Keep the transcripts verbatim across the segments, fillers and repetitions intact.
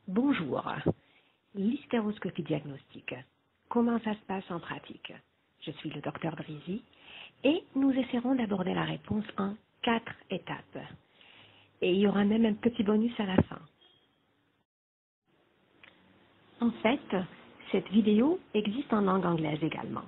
Bonjour. L'hystéroscopie diagnostique. Comment ça se passe en pratique? Je suis le docteur Drisy et nous essaierons d'aborder la réponse en quatre étapes. Et il y aura même un petit bonus à la fin. En fait, cette vidéo existe en langue anglaise également.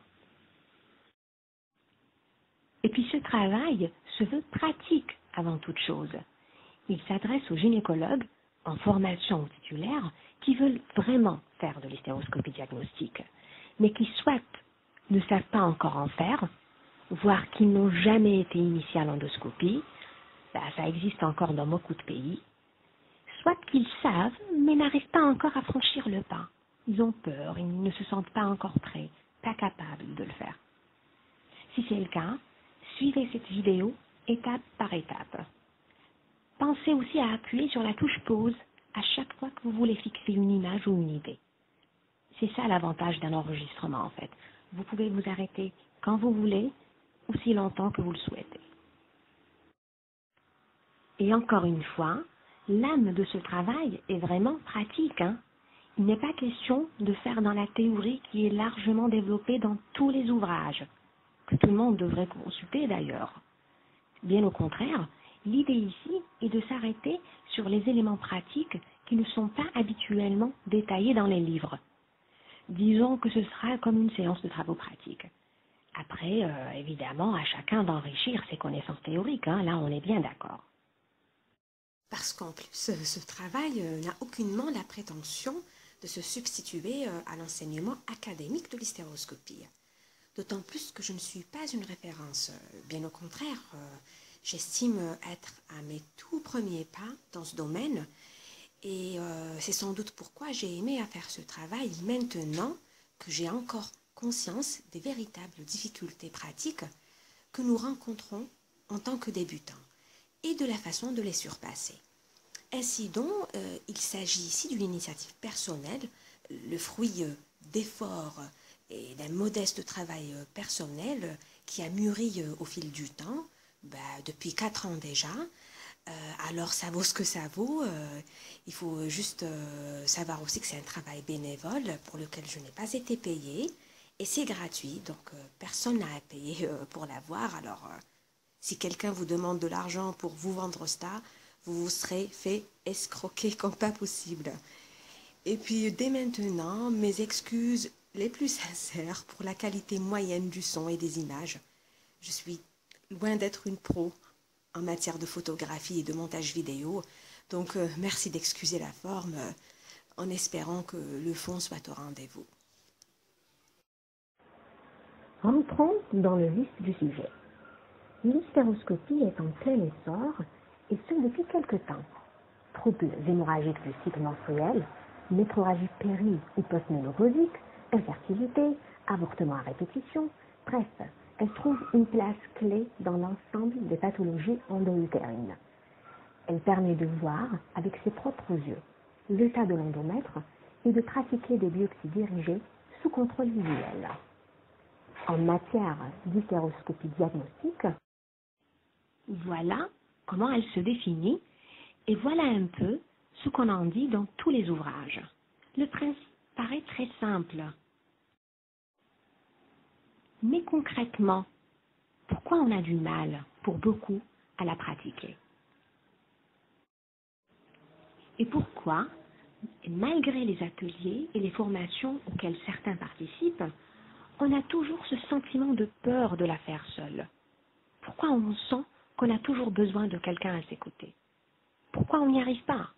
Et puis ce travail se veut pratique avant toute chose. Il s'adresse aux gynécologues en formation ou titulaire qui veulent vraiment faire de l'hystéroscopie diagnostique, mais qui soit ne savent pas encore en faire, voire qui n'ont jamais été initiés à l'endoscopie, ben, ça existe encore dans beaucoup de pays, soit qu'ils savent mais n'arrivent pas encore à franchir le pas. Ils ont peur, ils ne se sentent pas encore prêts, pas capables de le faire. Si c'est le cas, suivez cette vidéo étape par étape. Pensez aussi à appuyer sur la touche pause à chaque fois que vous voulez fixer une image ou une idée. C'est ça l'avantage d'un enregistrement en fait. Vous pouvez vous arrêter quand vous voulez, aussi longtemps que vous le souhaitez. Et encore une fois, l'âme de ce travail est vraiment pratique. Hein. Il n'est pas question de faire dans la théorie qui est largement développée dans tous les ouvrages, que tout le monde devrait consulter d'ailleurs. Bien au contraire, l'idée ici est de s'arrêter sur les éléments pratiques qui ne sont pas habituellement détaillés dans les livres. Disons que ce sera comme une séance de travaux pratiques. Après, euh, évidemment, à chacun d'enrichir ses connaissances théoriques, hein, là on est bien d'accord. Parce qu'en plus, ce travail euh, n'a aucunement la prétention de se substituer euh, à l'enseignement académique de l'hystéroscopie. D'autant plus que je ne suis pas une référence. Bien au contraire, euh, j'estime être à mes tout premiers pas dans ce domaine. Et euh, c'est sans doute pourquoi j'ai aimé à faire ce travail maintenant que j'ai encore conscience des véritables difficultés pratiques que nous rencontrons en tant que débutants et de la façon de les surpasser. Ainsi donc, euh, il s'agit ici d'une initiative personnelle, le fruit euh, d'efforts et d'un modeste travail euh, personnel euh, qui a mûri euh, au fil du temps, bah, depuis quatre ans déjà. Euh, alors ça vaut ce que ça vaut. Euh, il faut juste euh, savoir aussi que c'est un travail bénévole pour lequel je n'ai pas été payée et c'est gratuit, donc euh, personne n'a à payer euh, pour l'avoir. Alors euh, si quelqu'un vous demande de l'argent pour vous vendre ça, vous vous serez fait escroquer comme pas possible. Et puis dès maintenant, mes excuses les plus sincères pour la qualité moyenne du son et des images. Je suis loin d'être une pro en matière de photographie et de montage vidéo, donc euh, merci d'excuser la forme, euh, en espérant que le fond soit au rendez-vous. Rentrons dans le vif du sujet. L'hystéroscopie est en plein essor, et ce depuis quelque temps. Troubles hémorragiques du cycle menstruel, métrorragie péri ou postménopausique, infertilité, avortement à répétition, bref, elle trouve une place clé dans l'ensemble des pathologies endo-utérines. Elle permet de voir avec ses propres yeux l'état de l'endomètre et de pratiquer des biopsies dirigées sous contrôle visuel. En matière d'hystéroscopie diagnostique, voilà comment elle se définit et voilà un peu ce qu'on en dit dans tous les ouvrages. Le principe paraît très simple. Mais concrètement, pourquoi on a du mal, pour beaucoup, à la pratiquer? Et pourquoi, malgré les ateliers et les formations auxquelles certains participent, on a toujours ce sentiment de peur de la faire seule? Pourquoi on sent qu'on a toujours besoin de quelqu'un à ses côtés? Pourquoi on n'y arrive pas?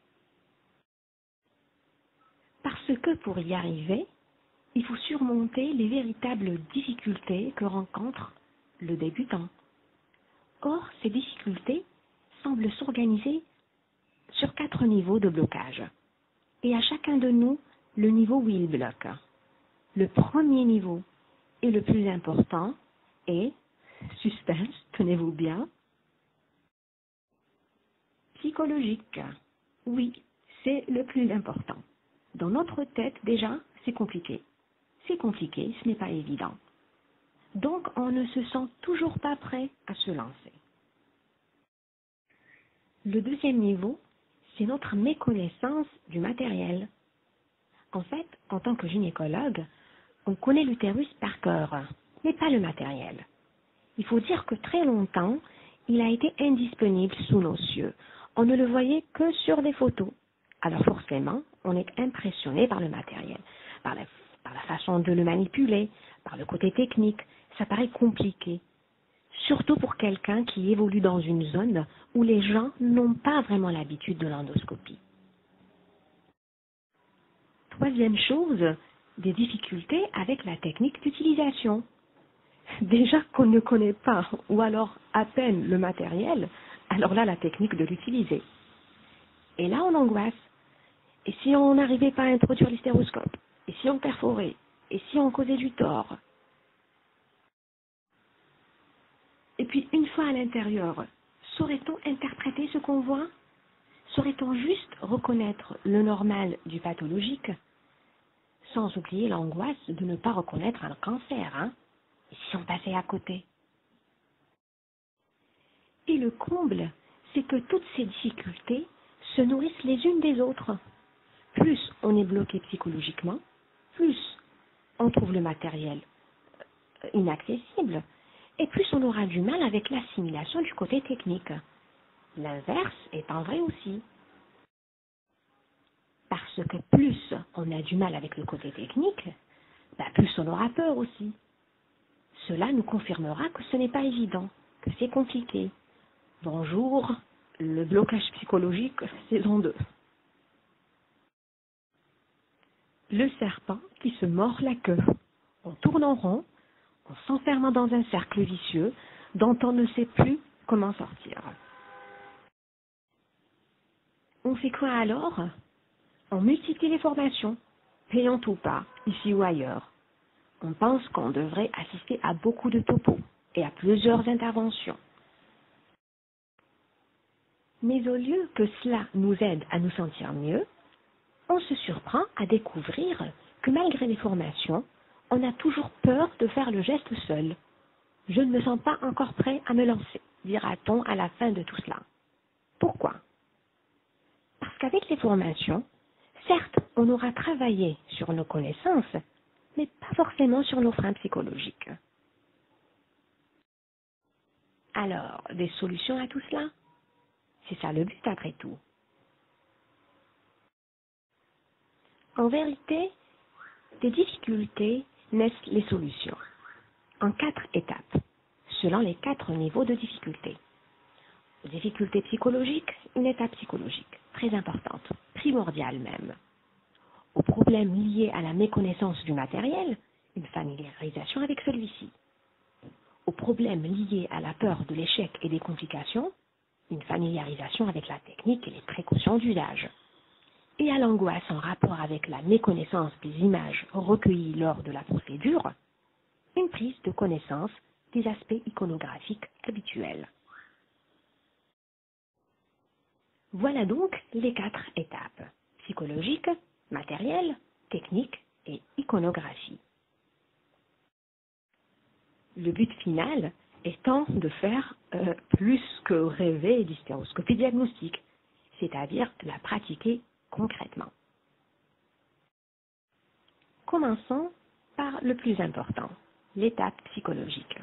Parce que pour y arriver, il faut surmonter les véritables difficultés que rencontre le débutant. Or, ces difficultés semblent s'organiser sur quatre niveaux de blocage. Et à chacun de nous, le niveau où il bloque. Le premier niveau et le plus important est, suspense, tenez-vous bien, psychologique. Oui, c'est le plus important. Dans notre tête, déjà, c'est compliqué. C'est compliqué, ce n'est pas évident. Donc, on ne se sent toujours pas prêt à se lancer. Le deuxième niveau, c'est notre méconnaissance du matériel. En fait, en tant que gynécologue, on connaît l'utérus par cœur, mais pas le matériel. Il faut dire que très longtemps, il a été indisponible sous nos cieux. On ne le voyait que sur des photos. Alors forcément, on est impressionné par le matériel, par la, par la façon de le manipuler, par le côté technique. Ça paraît compliqué. Surtout pour quelqu'un qui évolue dans une zone où les gens n'ont pas vraiment l'habitude de l'endoscopie. Troisième chose, des difficultés avec la technique d'utilisation. Déjà qu'on ne connaît pas, ou alors à peine le matériel, alors là la technique de l'utiliser. Et là on angoisse. Et si on n'arrivait pas à introduire l'hystéroscope? Et si on perforait? Et si on causait du tort? Et puis une fois à l'intérieur, saurait-on interpréter ce qu'on voit? Saurait-on juste reconnaître le normal du pathologique? Sans oublier l'angoisse de ne pas reconnaître un cancer, hein? Et si on passait à côté? Et le comble, c'est que toutes ces difficultés se nourrissent les unes des autres. Plus on est bloqué psychologiquement, plus on trouve le matériel inaccessible, et plus on aura du mal avec l'assimilation du côté technique. L'inverse étant vrai aussi. Parce que plus on a du mal avec le côté technique, bah plus on aura peur aussi. Cela nous confirmera que ce n'est pas évident, que c'est compliqué. Bonjour, le blocage psychologique, saison deux. Le serpent qui se mord la queue. On tourne en rond, en s'enfermant dans un cercle vicieux dont on ne sait plus comment sortir. On fait quoi alors? On multiplie les formations, payantes ou pas, ici ou ailleurs. On pense qu'on devrait assister à beaucoup de topos et à plusieurs interventions. Mais au lieu que cela nous aide à nous sentir mieux, on se surprend à découvrir que malgré les formations, on a toujours peur de faire le geste seul. Je ne me sens pas encore prêt à me lancer, dira-t-on à la fin de tout cela. Pourquoi? Parce qu'avec les formations, certes, on aura travaillé sur nos connaissances, mais pas forcément sur nos freins psychologiques. Alors, des solutions à tout cela? C'est ça le but après tout. En vérité, des difficultés naissent les solutions, en quatre étapes, selon les quatre niveaux de difficulté. Difficulté psychologique, une étape psychologique, très importante, primordiale même. Aux problèmes liés à la méconnaissance du matériel, une familiarisation avec celui-ci. Aux problèmes liés à la peur de l'échec et des complications, une familiarisation avec la technique et les précautions d'usage. Et à l'angoisse en rapport avec la méconnaissance des images recueillies lors de la procédure, une prise de connaissance des aspects iconographiques habituels. Voilà donc les quatre étapes, psychologique, matériel, technique et iconographie. Le but final étant de faire euh, plus que rêver d'hystéroscopie diagnostique, c'est-à-dire la pratiquer concrètement. Commençons par le plus important, l'étape psychologique.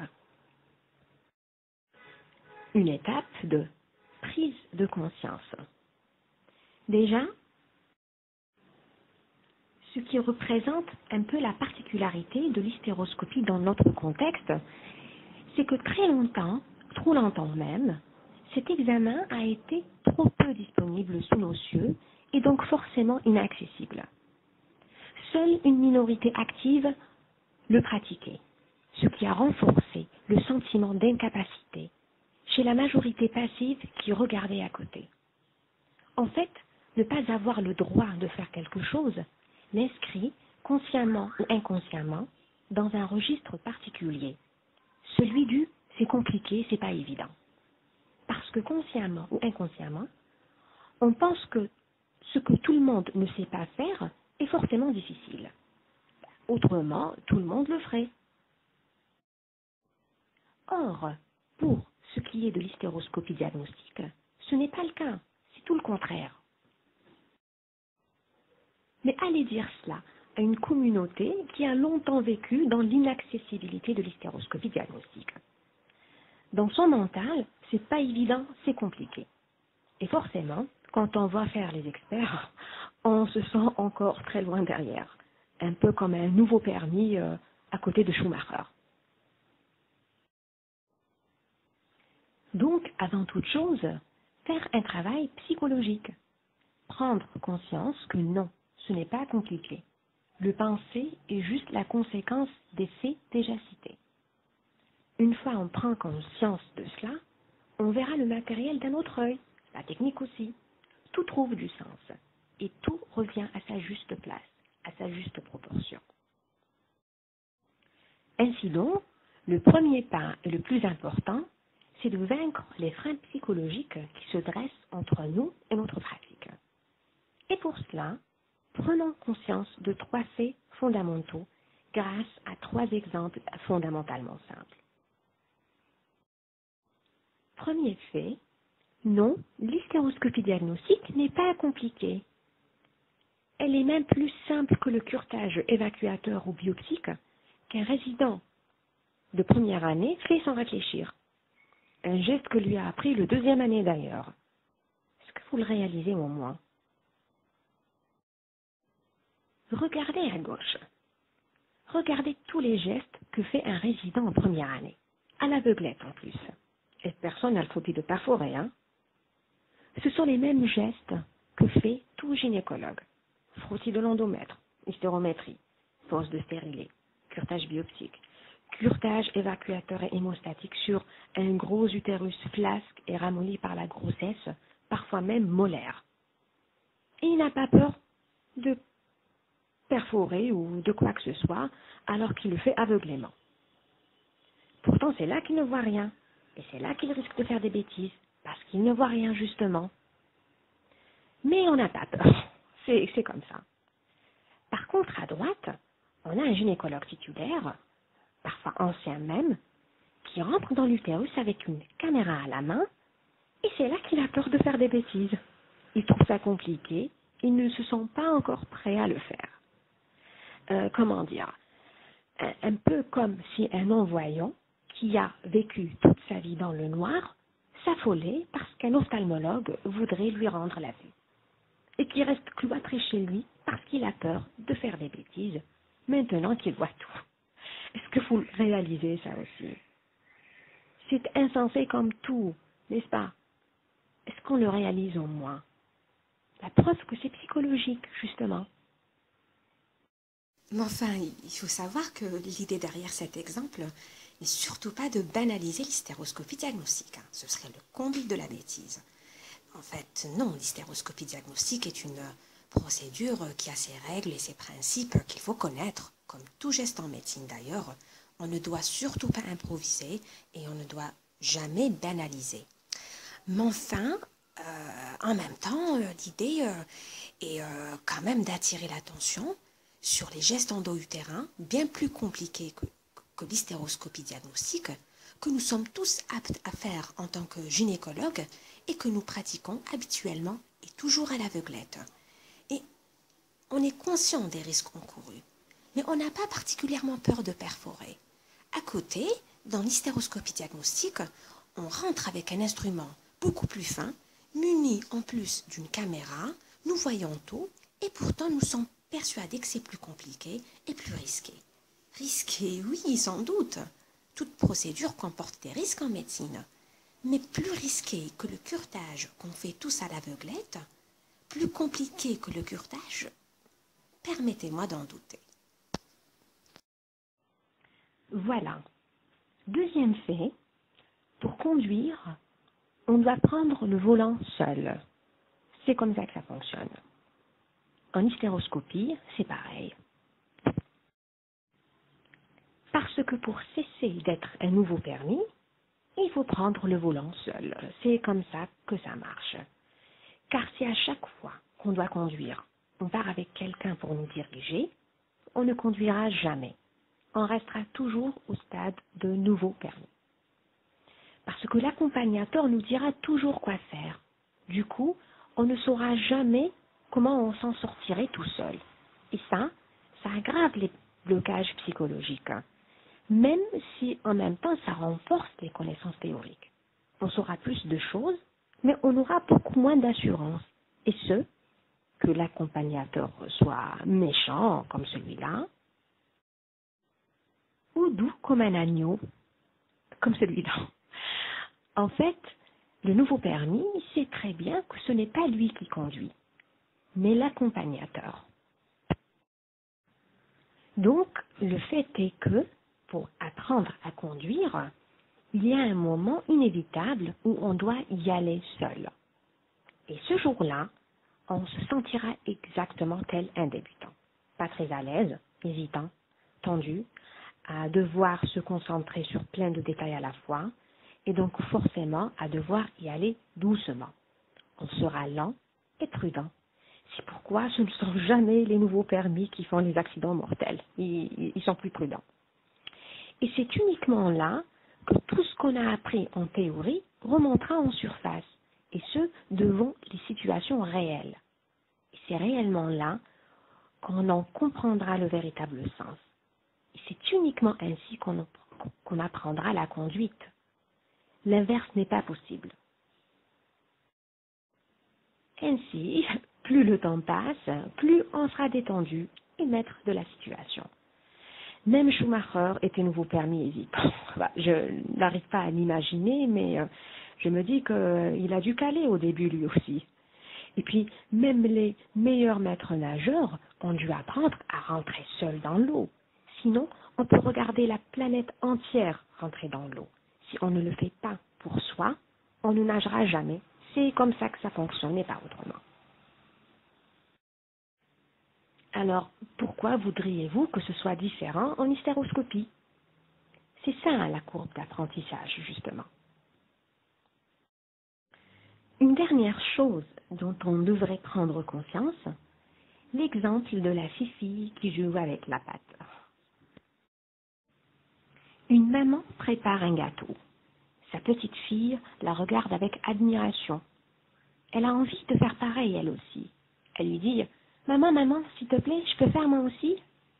Une étape de prise de conscience. Déjà, ce qui représente un peu la particularité de l'hystéroscopie dans notre contexte, c'est que très longtemps, trop longtemps même, cet examen a été trop peu disponible sous nos cieux et donc forcément inaccessible. Seule une minorité active le pratiquait, ce qui a renforcé le sentiment d'incapacité chez la majorité passive qui regardait à côté. En fait, ne pas avoir le droit de faire quelque chose l'inscrit, consciemment ou inconsciemment, dans un registre particulier. Celui du « c'est compliqué, c'est pas évident ». Parce que consciemment ou inconsciemment, on pense que ce que tout le monde ne sait pas faire est forcément difficile. Autrement, tout le monde le ferait. Or, pour ce qui est de l'hystéroscopie diagnostique, ce n'est pas le cas, c'est tout le contraire. Mais allez dire cela à une communauté qui a longtemps vécu dans l'inaccessibilité de l'hystéroscopie diagnostique. Dans son mental, c'est pas évident, c'est compliqué. Et forcément, quand on voit faire les experts, on se sent encore très loin derrière. Un peu comme un nouveau permis euh, à côté de Schumacher. Donc, avant toute chose, faire un travail psychologique. Prendre conscience que non, ce n'est pas compliqué. Le penser est juste la conséquence des faits déjà cités. Une fois on prend conscience de cela, on verra le matériel d'un autre œil, la technique aussi. Tout trouve du sens et tout revient à sa juste place, à sa juste proportion. Ainsi donc, le premier pas et le plus important, c'est de vaincre les freins psychologiques qui se dressent entre nous et notre pratique. Et pour cela, prenons conscience de trois faits fondamentaux grâce à trois exemples fondamentalement simples. Premier fait, non, l'hystéroscopie diagnostique n'est pas compliquée. Elle est même plus simple que le curetage évacuateur ou biopsique qu'un résident de première année fait sans réfléchir. Un geste que lui a appris le deuxième année d'ailleurs. Est-ce que vous le réalisez au moins? Regardez à gauche. Regardez tous les gestes que fait un résident en première année, à l'aveuglette en plus. Et personne n'a le phobie de perforer, hein. Ce sont les mêmes gestes que fait tout gynécologue. Frottis de l'endomètre, hystérométrie, pose de stérilet, curetage biopsique, curetage évacuateur et hémostatique sur un gros utérus flasque et ramolli par la grossesse, parfois même molaire. Et il n'a pas peur de perforer ou de quoi que ce soit, alors qu'il le fait aveuglément. Pourtant, c'est là qu'il ne voit rien. Et c'est là qu'il risque de faire des bêtises, parce qu'il ne voit rien justement. Mais on n'a pas peur. C'est, c'est comme ça. Par contre, à droite, on a un gynécologue titulaire, parfois ancien même, qui rentre dans l'utérus avec une caméra à la main, et c'est là qu'il a peur de faire des bêtises. Il trouve ça compliqué, il ne se sent pas encore prêt à le faire. Euh, comment dire, un, un peu comme si un non-voyant qui a vécu toute sa vie dans le noir s'affolait parce qu'un ophtalmologue voudrait lui rendre la vue et qui reste cloîtré chez lui parce qu'il a peur de faire des bêtises maintenant qu'il voit tout. Est-ce que vous réalisez ça aussi? C'est insensé comme tout, n'est-ce pas? Est-ce qu'on le réalise au moins? La preuve que c'est psychologique, justement. Mais enfin, il faut savoir que l'idée derrière cet exemple n'est surtout pas de banaliser l'hystéroscopie diagnostique. Hein. Ce serait le comble de la bêtise. En fait, non, l'hystéroscopie diagnostique est une procédure qui a ses règles et ses principes qu'il faut connaître. Comme tout geste en médecine d'ailleurs, on ne doit surtout pas improviser et on ne doit jamais banaliser. Mais enfin, euh, en même temps, euh, l'idée euh, est euh, quand même d'attirer l'attention sur les gestes endo-utérins bien plus compliqués que, que l'hystéroscopie diagnostique, que nous sommes tous aptes à faire en tant que gynécologues et que nous pratiquons habituellement et toujours à l'aveuglette. Et on est conscient des risques encourus, mais on n'a pas particulièrement peur de perforer. À côté, dans l'hystéroscopie diagnostique, on rentre avec un instrument beaucoup plus fin, muni en plus d'une caméra, nous voyons tout, et pourtant nous sommes persuadés que c'est plus compliqué et plus risqué. Risqué, oui, sans doute. Toute procédure comporte des risques en médecine, mais plus risqué que le curetage qu'on fait tous à l'aveuglette, plus compliqué que le curetage, permettez-moi d'en douter. Voilà. Deuxième fait, pour conduire, on doit prendre le volant seul. C'est comme ça que ça fonctionne. En hystéroscopie, c'est pareil. Parce que pour cesser d'être un nouveau permis, il faut prendre le volant seul. C'est comme ça que ça marche. Car si à chaque fois qu'on doit conduire, on part avec quelqu'un pour nous diriger, on ne conduira jamais. On restera toujours au stade de nouveau permis. Parce que l'accompagnateur nous dira toujours quoi faire. Du coup, on ne saura jamais comment on s'en sortirait tout seul. Et ça, ça aggrave les blocages psychologiques, même si en même temps ça renforce les connaissances théoriques. On saura plus de choses, mais on aura beaucoup moins d'assurance. Et ce, que l'accompagnateur soit méchant comme celui-là, ou doux comme un agneau, comme celui-là. En fait, le nouveau permis sait très bien que ce n'est pas lui qui conduit, mais l'accompagnateur. Donc, le fait est que, pour apprendre à conduire, il y a un moment inévitable où on doit y aller seul. Et ce jour-là, on se sentira exactement tel un débutant. Pas très à l'aise, hésitant, tendu, à devoir se concentrer sur plein de détails à la fois, et donc forcément à devoir y aller doucement. On sera lent et prudent. C'est pourquoi ce ne sont jamais les nouveaux permis qui font les accidents mortels. Ils, ils sont plus prudents. Et c'est uniquement là que tout ce qu'on a appris en théorie remontera en surface, et ce, devant les situations réelles. Et c'est réellement là qu'on en comprendra le véritable sens. Et c'est uniquement ainsi qu'on qu'on apprendra la conduite. L'inverse n'est pas possible. Ainsi, plus le temps passe, plus on sera détendu et maître de la situation. Même Schumacher était nouveau permis hésitant. Je n'arrive pas à l'imaginer, mais je me dis qu'il a dû caler au début lui aussi. Et puis, même les meilleurs maîtres nageurs ont dû apprendre à rentrer seuls dans l'eau. Sinon, on peut regarder la planète entière rentrer dans l'eau. Si on ne le fait pas pour soi, on ne nagera jamais. C'est comme ça que ça fonctionne et pas autrement. Alors, pourquoi voudriez-vous que ce soit différent en hystéroscopie? C'est ça la courbe d'apprentissage, justement. Une dernière chose dont on devrait prendre conscience, l'exemple de la fille qui joue avec la pâte. Une maman prépare un gâteau. Sa petite fille la regarde avec admiration. Elle a envie de faire pareil, elle aussi. Elle lui dit « Maman, maman, s'il te plaît, je peux faire moi aussi ?»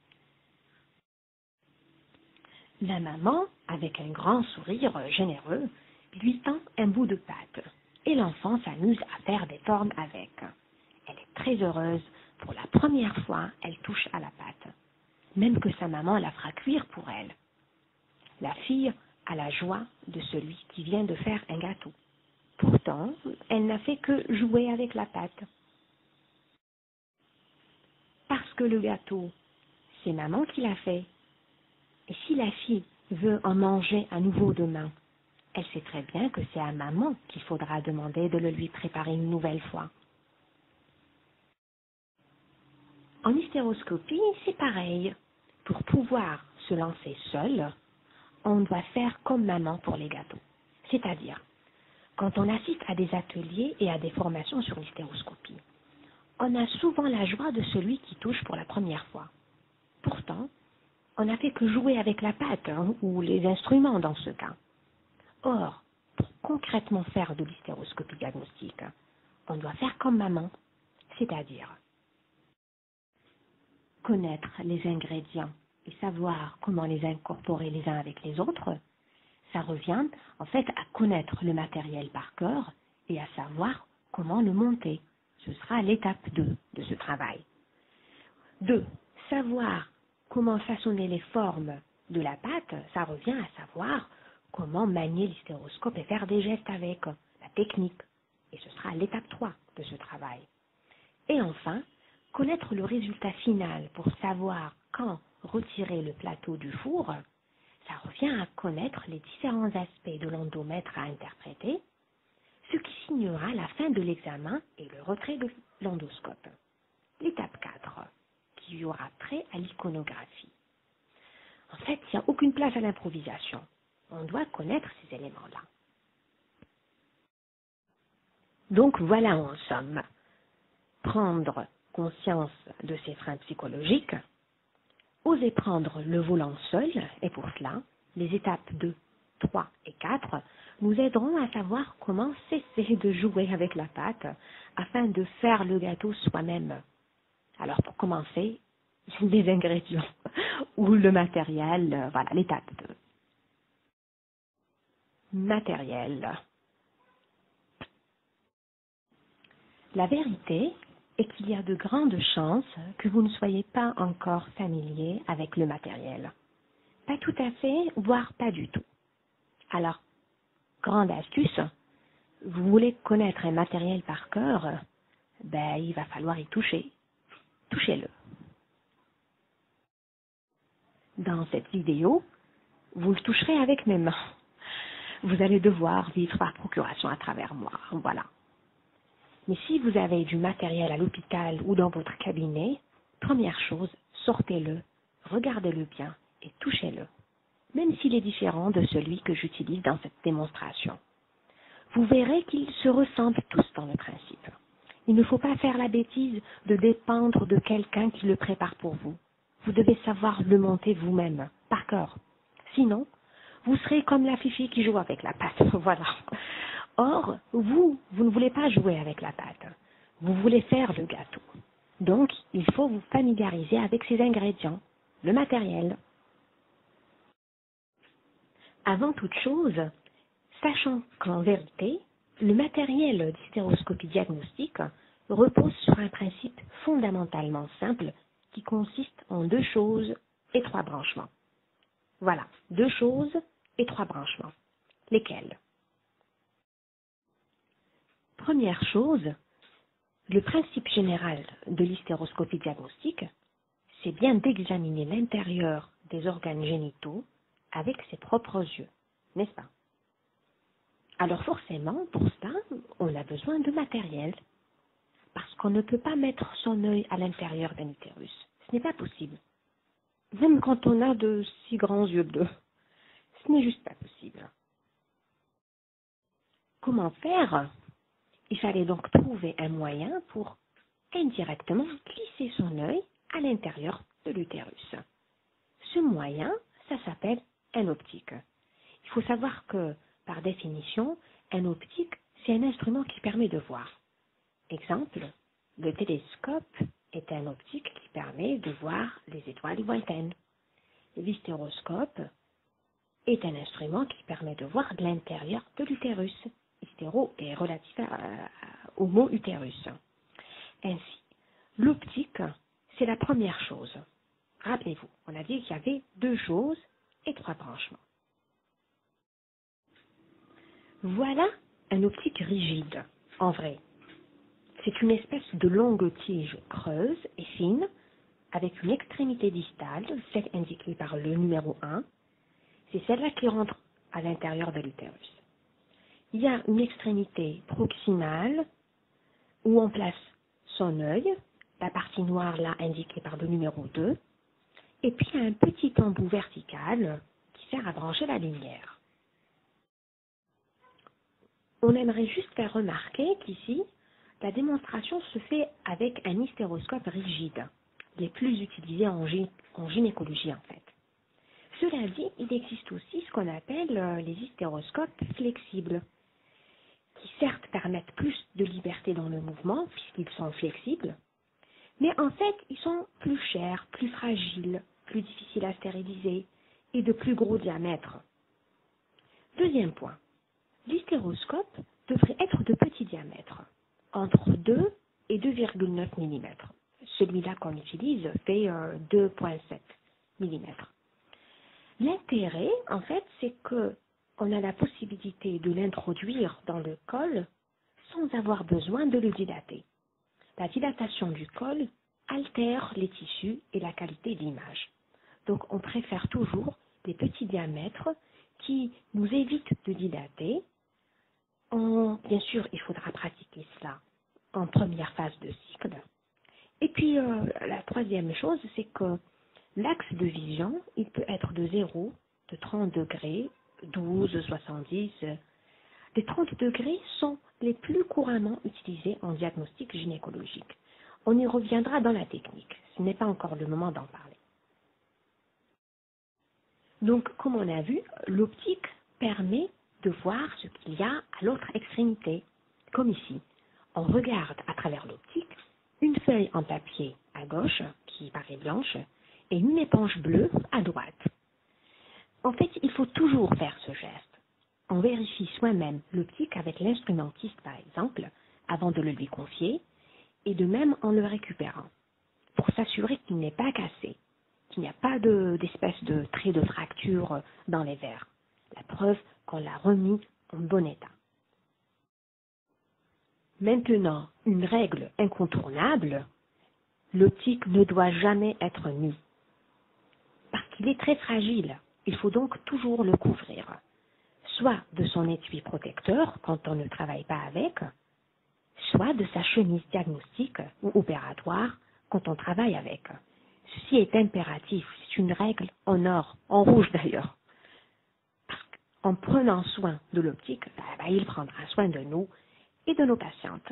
La maman, avec un grand sourire généreux, lui tend un bout de pâte. Et l'enfant s'amuse à faire des formes avec. Elle est très heureuse. Pour la première fois, elle touche à la pâte. Même que sa maman la fera cuire pour elle. La fille a la joie de celui qui vient de faire un gâteau. Pourtant, elle n'a fait que jouer avec la pâte. Parce que le gâteau, c'est maman qui l'a fait. Et si la fille veut en manger à nouveau demain, elle sait très bien que c'est à maman qu'il faudra demander de le lui préparer une nouvelle fois. En hystéroscopie, c'est pareil. Pour pouvoir se lancer seul, on doit faire comme maman pour les gâteaux. C'est-à-dire, quand on assiste à des ateliers et à des formations sur l'hystéroscopie, on a souvent la joie de celui qui touche pour la première fois. Pourtant, on n'a fait que jouer avec la pâte hein, ou les instruments dans ce cas. Or, pour concrètement faire de l'hystéroscopie diagnostique, on doit faire comme maman, c'est-à-dire connaître les ingrédients et savoir comment les incorporer les uns avec les autres. Ça revient en fait à connaître le matériel par cœur et à savoir comment le monter. Ce sera l'étape deux de ce travail. deux. Savoir comment façonner les formes de la pâte, ça revient à savoir comment manier l'hystéroscope et faire des gestes avec, la technique. Et ce sera l'étape trois de ce travail. Et enfin, connaître le résultat final pour savoir quand retirer le plateau du four, ça revient à connaître les différents aspects de l'endomètre à interpréter, ce qui signera la fin de l'examen et le retrait de l'endoscope. L'étape quatre, qui aura trait à l'iconographie. En fait, il n'y a aucune place à l'improvisation. On doit connaître ces éléments-là. Donc voilà où en sommes. Prendre conscience de ces freins psychologiques, oser prendre le volant seul, et pour cela, les étapes deux, trois et quatre nous aideront à savoir comment cesser de jouer avec la pâte afin de faire le gâteau soi-même. Alors pour commencer, les ingrédients ou le matériel, euh, voilà, l'étape deux. Matériel. La vérité est qu'il y a de grandes chances que vous ne soyez pas encore familier avec le matériel. Pas tout à fait, voire pas du tout. Alors, grande astuce, vous voulez connaître un matériel par cœur, ben il va falloir y toucher. Touchez-le. Dans cette vidéo, vous le toucherez avec mes mains. Vous allez devoir vivre par procuration à travers moi, voilà. Mais si vous avez du matériel à l'hôpital ou dans votre cabinet, première chose, sortez-le, regardez-le bien et touchez-le, même s'il est différent de celui que j'utilise dans cette démonstration. Vous verrez qu'ils se ressemblent tous dans le principe. Il ne faut pas faire la bêtise de dépendre de quelqu'un qui le prépare pour vous. Vous devez savoir le monter vous-même, par cœur. Sinon, vous serez comme la fifi qui joue avec la pâte, voilà. Or, vous, vous ne voulez pas jouer avec la pâte. Vous voulez faire le gâteau. Donc, il faut vous familiariser avec ces ingrédients, le matériel. Avant toute chose, sachant qu'en vérité, le matériel d'hystéroscopie diagnostique repose sur un principe fondamentalement simple qui consiste en deux choses et trois branchements. Voilà, deux choses et trois branchements. Lesquels? Première chose, le principe général de l'hystéroscopie diagnostique, c'est bien d'examiner l'intérieur des organes génitaux avec ses propres yeux, n'est-ce pas? Alors forcément, pour ça, on a besoin de matériel, parce qu'on ne peut pas mettre son œil à l'intérieur d'un utérus. Ce n'est pas possible. Même quand on a de si grands yeux bleus, ce n'est juste pas possible. Comment faire? Il fallait donc trouver un moyen pour indirectement glisser son œil à l'intérieur de l'utérus. Ce moyen, ça s'appelle un optique. Il faut savoir que, par définition, un optique, c'est un instrument qui permet de voir. Exemple, le télescope est un optique qui permet de voir les étoiles lointaines. L'hystéroscope est un instrument qui permet de voir de l'intérieur de l'utérus. Hystéro est relatif à, à, au mot utérus. Ainsi, l'optique, c'est la première chose. Rappelez-vous, on a dit qu'il y avait deux choses et trois branchements. Voilà un optique rigide, en vrai. C'est une espèce de longue tige creuse et fine, avec une extrémité distale, celle indiquée par le numéro un. C'est celle-là qui rentre à l'intérieur de l'utérus. Il y a une extrémité proximale où on place son œil, la partie noire là indiquée par le numéro deux, et puis il y a un petit embout vertical qui sert à brancher la lumière. On aimerait juste faire remarquer qu'ici, la démonstration se fait avec un hystéroscope rigide, les plus utilisés en, gyn en gynécologie en fait. Cela dit, il existe aussi ce qu'on appelle les hystéroscopes flexibles, qui certes permettent plus de liberté dans le mouvement, puisqu'ils sont flexibles, mais en fait, ils sont plus chers, plus fragiles, plus difficiles à stériliser et de plus gros diamètre. Deuxième point, l'hystéroscope devrait être de petit diamètre, entre deux et deux virgule neuf millimètres. Celui-là qu'on utilise fait euh, deux virgule sept millimètres. L'intérêt, en fait, c'est que on a la possibilité de l'introduire dans le col sans avoir besoin de le dilater. La dilatation du col altère les tissus et la qualité de l'image. Donc on préfère toujours des petits diamètres qui nous évitent de dilater. En, bien sûr, il faudra pratiquer cela en première phase de cycle. Et puis euh, la troisième chose, c'est que l'axe de vision, il peut être de zéro, de trente degrés, douze, soixante-dix. Les trente degrés sont les plus couramment utilisés en diagnostic gynécologique. On y reviendra dans la technique. Ce n'est pas encore le moment d'en parler. Donc, comme on a vu, l'optique permet de voir ce qu'il y a à l'autre extrémité. Comme ici, on regarde à travers l'optique une feuille en papier à gauche qui paraît blanche, et une éponge bleue à droite. En fait, il faut toujours faire ce geste. On vérifie soi-même l'optique avec l'instrumentiste, par exemple, avant de le lui confier, et de même en le récupérant, pour s'assurer qu'il n'est pas cassé, qu'il n'y a pas de, d'espèce de trait de fracture dans les verres. La preuve qu'on l'a remis en bon état. Maintenant, une règle incontournable, l'optique ne doit jamais être nue. Parce qu'il est très fragile, il faut donc toujours le couvrir, soit de son étui protecteur quand on ne travaille pas avec, soit de sa chemise diagnostique ou opératoire quand on travaille avec. Ceci est impératif, c'est une règle en or, en rouge d'ailleurs. Parce qu'en prenant soin de l'optique, bah, il prendra soin de nous et de nos patientes.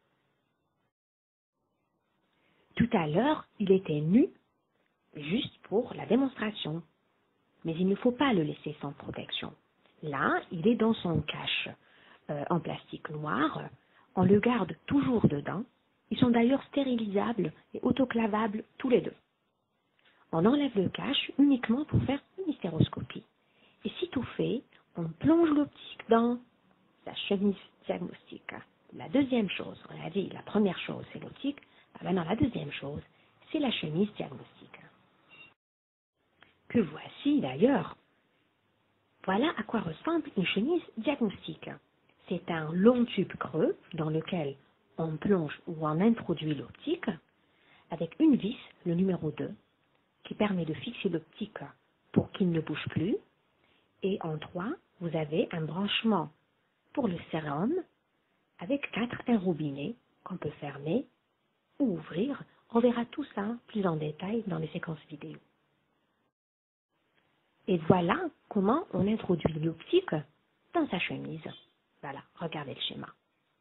Tout à l'heure, il était nu, juste pour la démonstration. Mais il ne faut pas le laisser sans protection. Là, il est dans son cache euh, en plastique noir. On le garde toujours dedans. Ils sont d'ailleurs stérilisables et autoclavables tous les deux. On enlève le cache uniquement pour faire une hystéroscopie. Et si tout fait, on plonge l'optique dans sa chemise diagnostique. La deuxième chose, on a dit, la première chose, c'est l'optique. Maintenant, la deuxième chose, c'est la chemise diagnostique. Que voici d'ailleurs. Voilà à quoi ressemble une chemise diagnostique. C'est un long tube creux dans lequel on plonge ou on introduit l'optique avec une vis, le numéro deux, qui permet de fixer l'optique pour qu'il ne bouge plus. Et en trois, vous avez un branchement pour le sérum avec quatre robinets qu'on peut fermer ou ouvrir. On verra tout ça plus en détail dans les séquences vidéo. Et voilà comment on introduit l'optique dans sa chemise. Voilà, regardez le schéma.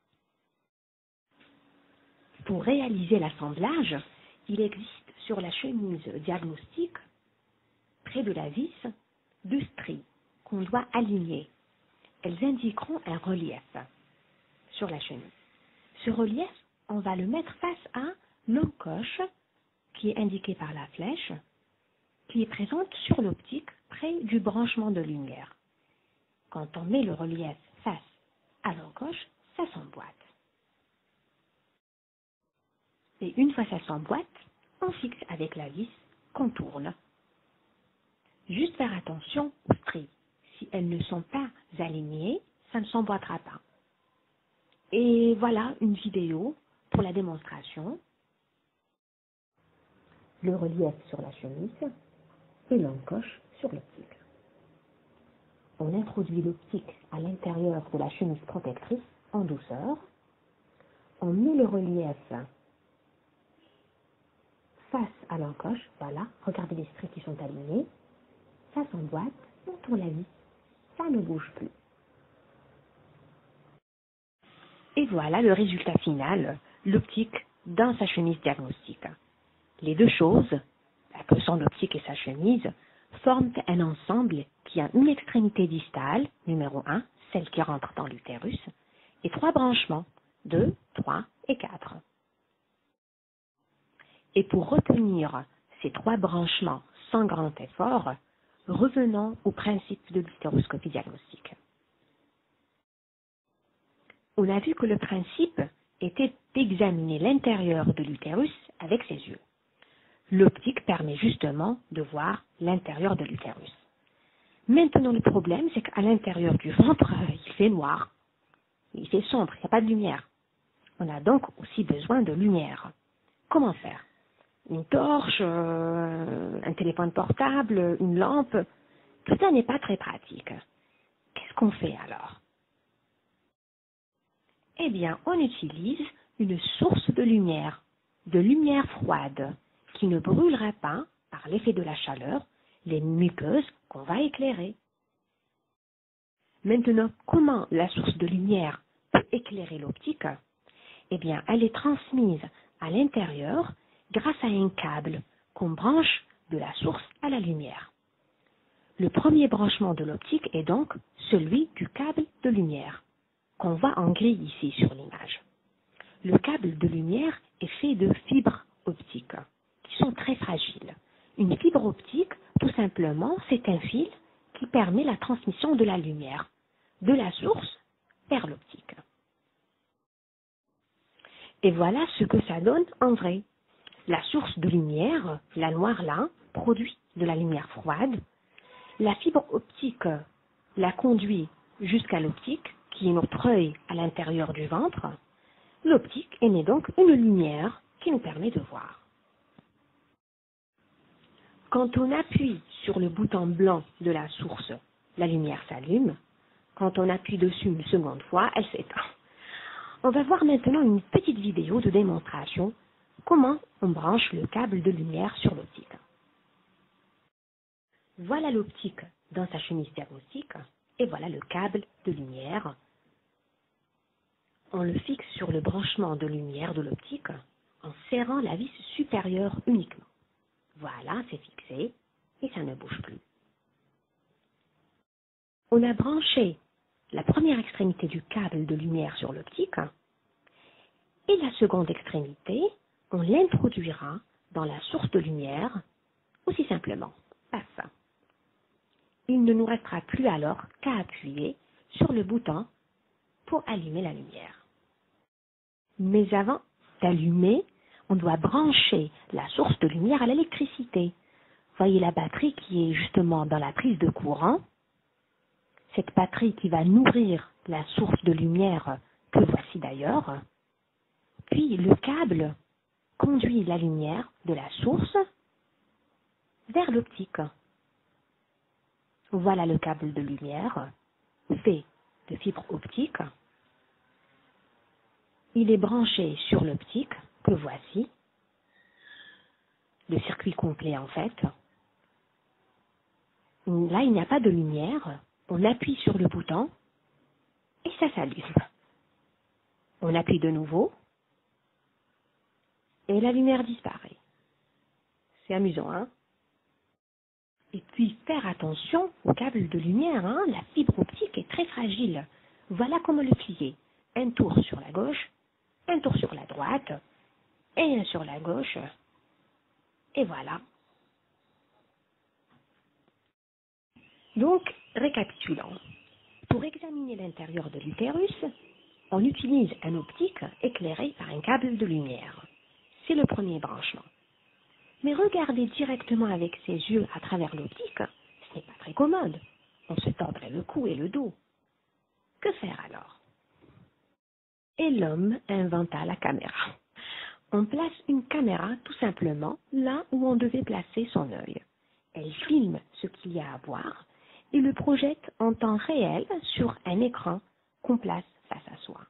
Pour réaliser l'assemblage, il existe sur la chemise diagnostique, près de la vis, deux stries qu'on doit aligner. Elles indiqueront un relief sur la chemise. Ce relief, on va le mettre face à l'encoche qui est indiquée par la flèche, qui est présente sur l'optique près du branchement de lumière. Quand on met le relief face à l'encoche, ça s'emboîte. Et une fois ça s'emboîte, on fixe avec la vis qu'on tourne. Juste faire attention aux stries. Si elles ne sont pas alignées, ça ne s'emboîtera pas. Et voilà une vidéo pour la démonstration. Le relief sur la chemise et l'encoche sur l'optique. On introduit l'optique à l'intérieur de la chemise protectrice en douceur. On met le relief face à l'encoche. Voilà, regardez les stries qui sont alignés. Ça s'emboîte, on tourne la vis, ça ne bouge plus. Et voilà le résultat final, l'optique dans sa chemise diagnostique. Les deux choses, que sont l'optique et sa chemise, forment un ensemble qui a une extrémité distale, numéro un, celle qui rentre dans l'utérus, et trois branchements, deux, trois et quatre. Et pour retenir ces trois branchements sans grand effort, revenons au principe de l'hystéroscopie diagnostique. On a vu que le principe était d'examiner l'intérieur de l'utérus avec ses yeux. L'optique permet justement de voir l'intérieur de l'utérus. Maintenant, le problème, c'est qu'à l'intérieur du ventre, il fait noir. Il fait sombre, il n'y a pas de lumière. On a donc aussi besoin de lumière. Comment faire? Une torche, euh, un téléphone portable, une lampe, tout ça n'est pas très pratique. Qu'est-ce qu'on fait alors? Eh bien, on utilise une source de lumière, de lumière froide, qui ne brûlera pas, par l'effet de la chaleur, les muqueuses qu'on va éclairer. Maintenant, comment la source de lumière peut éclairer l'optique? Eh bien, elle est transmise à l'intérieur grâce à un câble qu'on branche de la source à la lumière. Le premier branchement de l'optique est donc celui du câble de lumière, qu'on voit en gris ici sur l'image. Le câble de lumière est fait de fibres optiques, qui sont très fragiles. Une fibre optique, tout simplement, c'est un fil qui permet la transmission de la lumière de la source vers l'optique. Et voilà ce que ça donne en vrai. La source de lumière, la noire là, produit de la lumière froide. La fibre optique la conduit jusqu'à l'optique, qui est notre œil à l'intérieur du ventre. L'optique émet donc une lumière qui nous permet de voir. Quand on appuie sur le bouton blanc de la source, la lumière s'allume. Quand on appuie dessus une seconde fois, elle s'éteint. On va voir maintenant une petite vidéo de démonstration comment on branche le câble de lumière sur l'optique. Voilà l'optique dans sa chemise diagnostique et voilà le câble de lumière. On le fixe sur le branchement de lumière de l'optique en serrant la vis supérieure uniquement. Voilà, c'est fixé et ça ne bouge plus. On a branché la première extrémité du câble de lumière sur l'optique et la seconde extrémité, on l'introduira dans la source de lumière aussi simplement. Pas ça. Il ne nous restera plus alors qu'à appuyer sur le bouton pour allumer la lumière. Mais avant d'allumer, on doit brancher la source de lumière à l'électricité. Voyez la batterie qui est justement dans la prise de courant. Cette batterie qui va nourrir la source de lumière que voici d'ailleurs. Puis le câble conduit la lumière de la source vers l'optique. Voilà le câble de lumière fait de fibre optique. Il est branché sur l'optique que voici. Le circuit complet en fait. Là, il n'y a pas de lumière. On appuie sur le bouton et ça s'allume. On appuie de nouveau et la lumière disparaît. C'est amusant, hein? Et puis, faire attention au câble de lumière, hein? La fibre optique est très fragile. Voilà comment le plier. Un tour sur la gauche, un tour sur la droite, et un sur la gauche. Et voilà. Donc, récapitulons. Pour examiner l'intérieur de l'utérus, on utilise un optique éclairé par un câble de lumière. C'est le premier branchement. Mais regarder directement avec ses yeux à travers l'optique, ce n'est pas très commode. On se tordrait le cou et le dos. Que faire alors? Et l'homme inventa la caméra. On place une caméra tout simplement là où on devait placer son œil. Elle filme ce qu'il y a à voir et le projette en temps réel sur un écran qu'on place face à soi.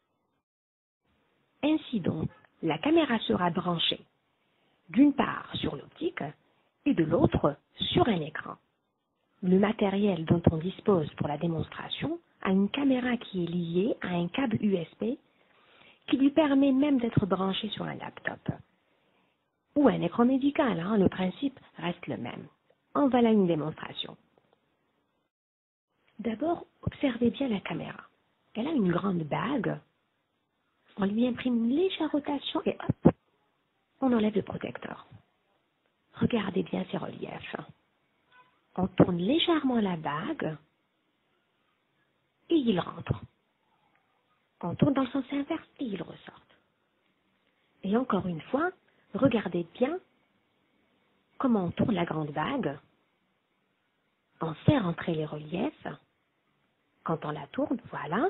Ainsi donc, la caméra sera branchée d'une part sur l'optique et de l'autre sur un écran. Le matériel dont on dispose pour la démonstration a une caméra qui est liée à un câble U S B qui lui permet même d'être branché sur un laptop. Ou un écran médical, hein, le principe reste le même. En voilà une démonstration. D'abord, observez bien la caméra. Elle a une grande bague. On lui imprime une légère rotation et hop, on enlève le protecteur. Regardez bien ces reliefs. On tourne légèrement la bague et il rentre. On tourne dans le sens inverse et il ressort. Et encore une fois, regardez bien comment on tourne la grande bague. On fait rentrer les reliefs. Quand on la tourne, voilà.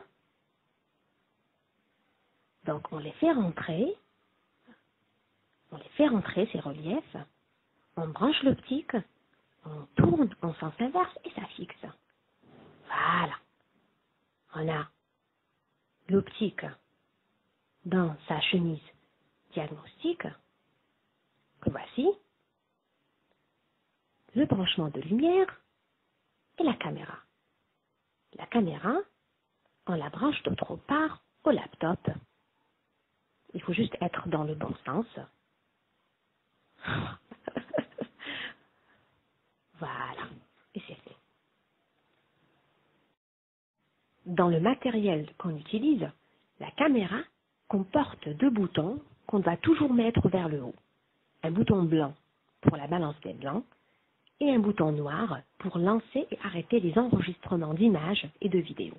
Donc on les fait rentrer. On les fait rentrer, ces reliefs. On branche l'optique. On tourne en sens inverse et ça fixe. Voilà. On a l'optique dans sa chemise diagnostique, que voici, le branchement de lumière et la caméra. La caméra, on la branche d'autre part au laptop. Il faut juste être dans le bon sens. Voilà, et c'est fait. Dans le matériel qu'on utilise, la caméra comporte deux boutons qu'on doit toujours mettre vers le haut. un bouton blanc pour la balance des blancs et un bouton noir pour lancer et arrêter les enregistrements d'images et de vidéos.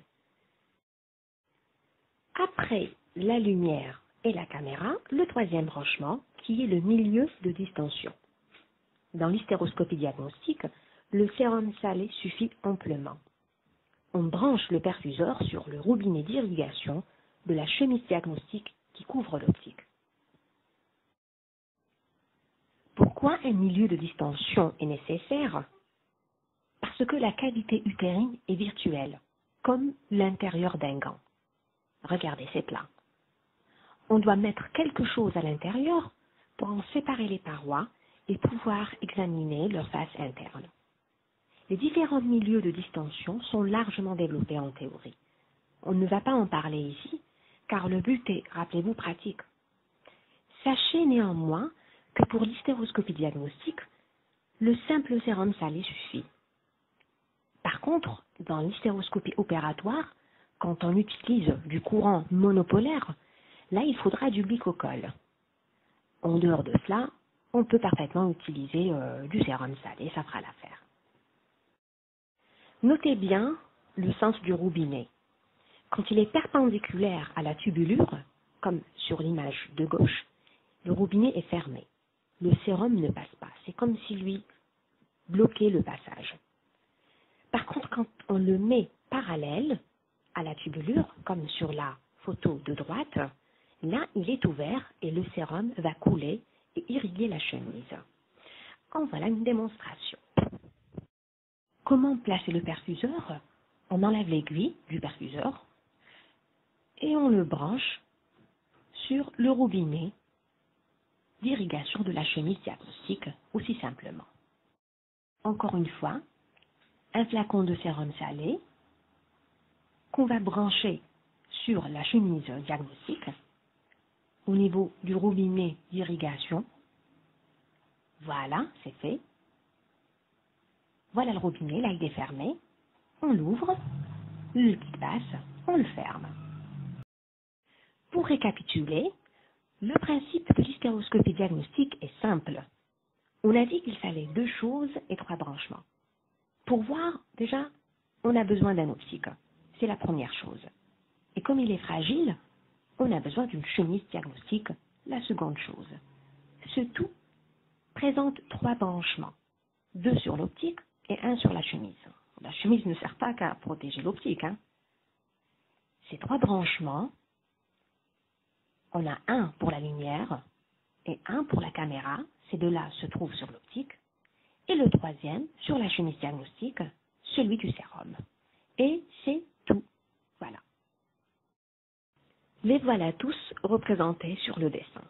Après la lumière et la caméra, le troisième branchement qui est le milieu de distension. Dans l'hystéroscopie diagnostique, le sérum salé suffit amplement. On branche le perfuseur sur le robinet d'irrigation de la chemise diagnostique qui couvre l'optique. Pourquoi un milieu de distension est nécessaire? Parce que la cavité utérine est virtuelle, comme l'intérieur d'un gant. Regardez, c'est plat. On doit mettre quelque chose à l'intérieur pour en séparer les parois et pouvoir examiner leur face interne. Les différents milieux de distension sont largement développés en théorie. On ne va pas en parler ici, car le but est, rappelez-vous, pratique. Sachez néanmoins que pour l'hystéroscopie diagnostique, le simple sérum salé suffit. Par contre, dans l'hystéroscopie opératoire, quand on utilise du courant monopolaire, là il faudra du glycocol. En dehors de cela, on peut parfaitement utiliser euh, du sérum salé, ça fera l'affaire. Notez bien le sens du robinet. Quand il est perpendiculaire à la tubulure, comme sur l'image de gauche, le robinet est fermé. Le sérum ne passe pas. C'est comme si lui bloquait le passage. Par contre, quand on le met parallèle à la tubulure, comme sur la photo de droite, là, il est ouvert et le sérum va couler et irriguer la chemise. En voilà une démonstration. Comment placer le perfuseur? On enlève l'aiguille du perfuseur et on le branche sur le robinet d'irrigation de la chemise diagnostique, aussi simplement. Encore une fois, un flacon de sérum salé qu'on va brancher sur la chemise diagnostique au niveau du robinet d'irrigation. Voilà, c'est fait. Voilà le robinet, là il est fermé. On l'ouvre, le liquide passe, on le ferme. Pour récapituler, le principe de l'hystéroscopie diagnostique est simple. On a dit qu'il fallait deux choses et trois branchements. Pour voir, déjà, on a besoin d'un optique. C'est la première chose. Et comme il est fragile, on a besoin d'une chemise diagnostique, la seconde chose. Ce tout présente trois branchements. Deux sur l'optique et un sur la chemise. La chemise ne sert pas qu'à protéger l'optique. Hein. Ces trois branchements, on a un pour la lumière et un pour la caméra. Ces deux-là se trouvent sur l'optique. Et le troisième, sur la chemise diagnostique, celui du sérum. Et c'est tout. Voilà. Les voilà tous représentés sur le dessin.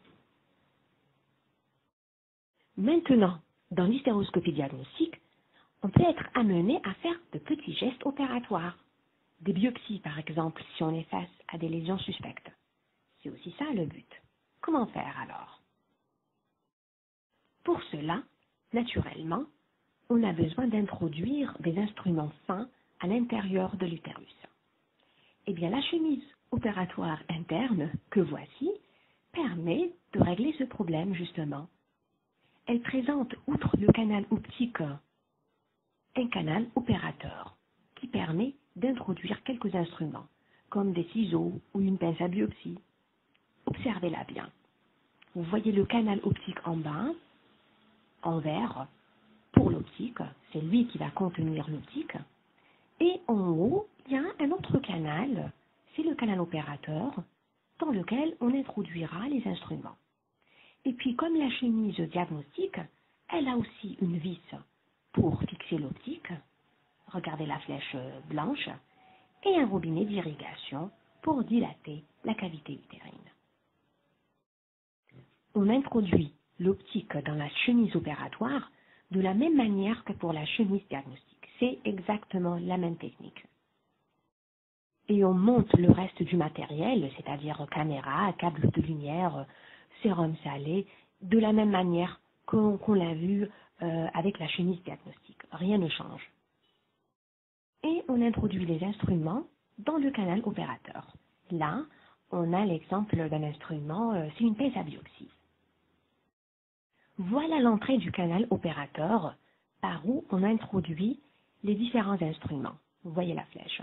Maintenant, dans l'hystéroscopie diagnostique, on peut être amené à faire de petits gestes opératoires. Des biopsies, par exemple, si on est face à des lésions suspectes. C'est aussi ça le but. Comment faire alors? Pour cela, naturellement, on a besoin d'introduire des instruments fins à l'intérieur de l'utérus. Eh bien, la chemise opératoire interne que voici permet de régler ce problème, justement. Elle présente, outre le canal optique, un canal opérateur qui permet d'introduire quelques instruments, comme des ciseaux ou une pince à biopsie. Observez-la bien. Vous voyez le canal optique en bas, en vert, pour l'optique, c'est lui qui va contenir l'optique. Et en haut, il y a un autre canal, c'est le canal opérateur, dans lequel on introduira les instruments. Et puis, comme la chemise diagnostique, elle a aussi une vis pour fixer l'optique, regardez la flèche blanche, et un robinet d'irrigation pour dilater la cavité utérine. On introduit l'optique dans la chemise opératoire de la même manière que pour la chemise diagnostique. C'est exactement la même technique. Et on monte le reste du matériel, c'est-à-dire caméra, câble de lumière, sérum salé, de la même manière qu'on qu'on l'a vu euh, avec la chemise diagnostique. Rien ne change. Et on introduit les instruments dans le canal opérateur. Là, on a l'exemple d'un instrument, euh, c'est une pince à biopsie. Voilà l'entrée du canal opérateur par où on introduit les différents instruments. Vous voyez la flèche.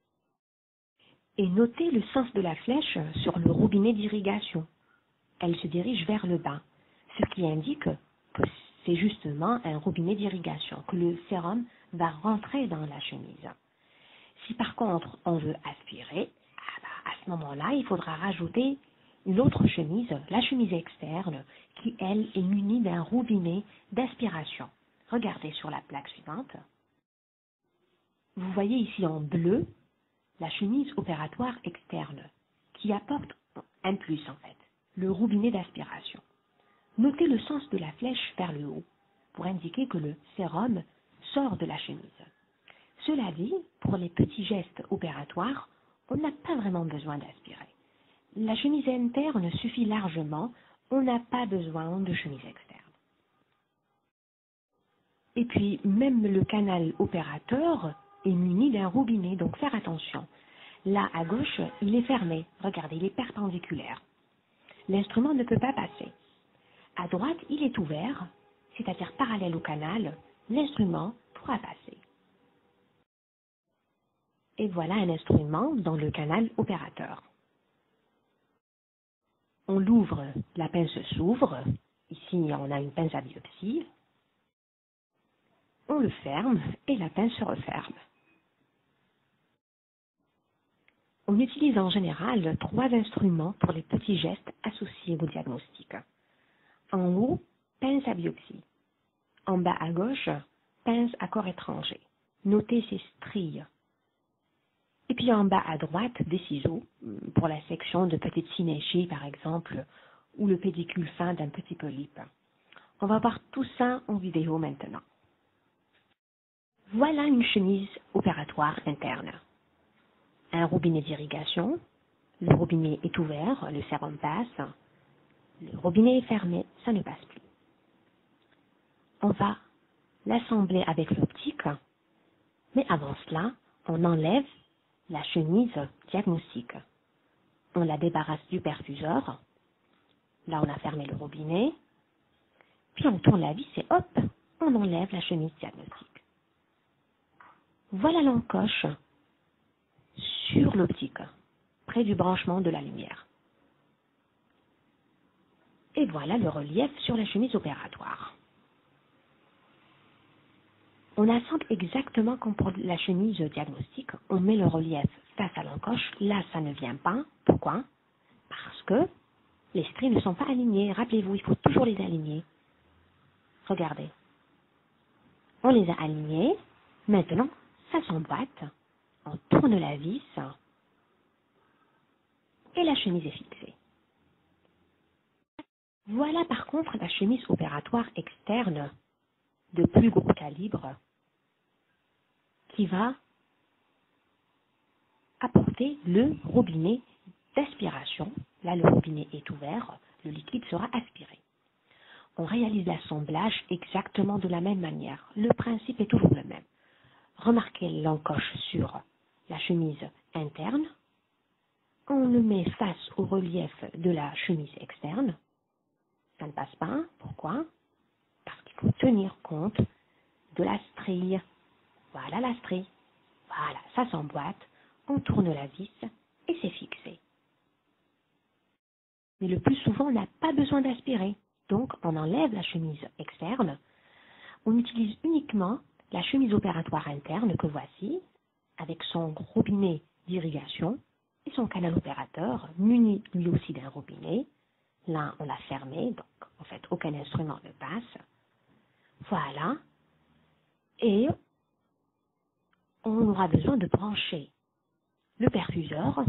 Et notez le sens de la flèche sur le robinet d'irrigation. Elle se dirige vers le bas, ce qui indique que c'est justement un robinet d'irrigation, que le sérum va rentrer dans la chemise. Si par contre on veut aspirer, ah bah, à ce moment-là, il faudra rajouter une autre chemise, la chemise externe, qui elle est munie d'un robinet d'aspiration. Regardez sur la plaque suivante. Vous voyez ici en bleu la chemise opératoire externe, qui apporte un plus en fait, le robinet d'aspiration. Notez le sens de la flèche vers le haut, pour indiquer que le sérum sort de la chemise. Cela dit, pour les petits gestes opératoires, on n'a pas vraiment besoin d'aspirer. La chemise interne suffit largement, on n'a pas besoin de chemise externe. Et puis, même le canal opérateur est muni d'un robinet, donc faire attention. Là, à gauche, il est fermé. Regardez, il est perpendiculaire. L'instrument ne peut pas passer. À droite, il est ouvert, c'est-à-dire parallèle au canal, l'instrument pourra passer. Et voilà un instrument dans le canal opérateur. On l'ouvre, la pince s'ouvre. Ici, on a une pince à biopsie. On le ferme et la pince se referme. On utilise en général trois instruments pour les petits gestes associés au diagnostic. En haut, pince à biopsie. En bas à gauche, pince à corps étranger. Notez ces stries. Et puis en bas à droite, des ciseaux pour la section de petites synéchies par exemple, ou le pédicule fin d'un petit polype. On va voir tout ça en vidéo maintenant. Voilà une chemise opératoire interne. Un robinet d'irrigation, le robinet est ouvert, le sérum passe, le robinet est fermé, ça ne passe plus. On va l'assembler avec l'optique, mais avant cela, on enlève la chemise diagnostique. On la débarrasse du perfuseur, là on a fermé le robinet, puis on tourne la vis et hop, on enlève la chemise diagnostique. Voilà l'encoche sur l'optique, près du branchement de la lumière. Et voilà le relief sur la chemise opératoire. On assemble exactement comme pour la chemise diagnostique. On met le relief face à l'encoche. Là, ça ne vient pas. Pourquoi? Parce que les stries ne sont pas alignées. Rappelez-vous, il faut toujours les aligner. Regardez. On les a alignés. Maintenant, ça s'emboîte. On tourne la vis. Et la chemise est fixée. Voilà par contre la chemise opératoire externe de plus gros calibre qui va apporter le robinet d'aspiration. Là, le robinet est ouvert, le liquide sera aspiré. On réalise l'assemblage exactement de la même manière. Le principe est toujours le même. Remarquez l'encoche sur la chemise interne. On le met face au relief de la chemise externe. Ça ne passe pas. Pourquoi? Parce qu'il faut tenir compte de la strie. Voilà la strie. Voilà, ça s'emboîte. On tourne la vis et c'est fixé. Mais le plus souvent, on n'a pas besoin d'aspirer. Donc, on enlève la chemise externe. On utilise uniquement la chemise opératoire interne que voici, avec son robinet d'irrigation et son canal opérateur, muni lui aussi d'un robinet. Là, on l'a fermé, donc en fait, aucun instrument ne passe. Voilà. Et on aura besoin de brancher le perfuseur.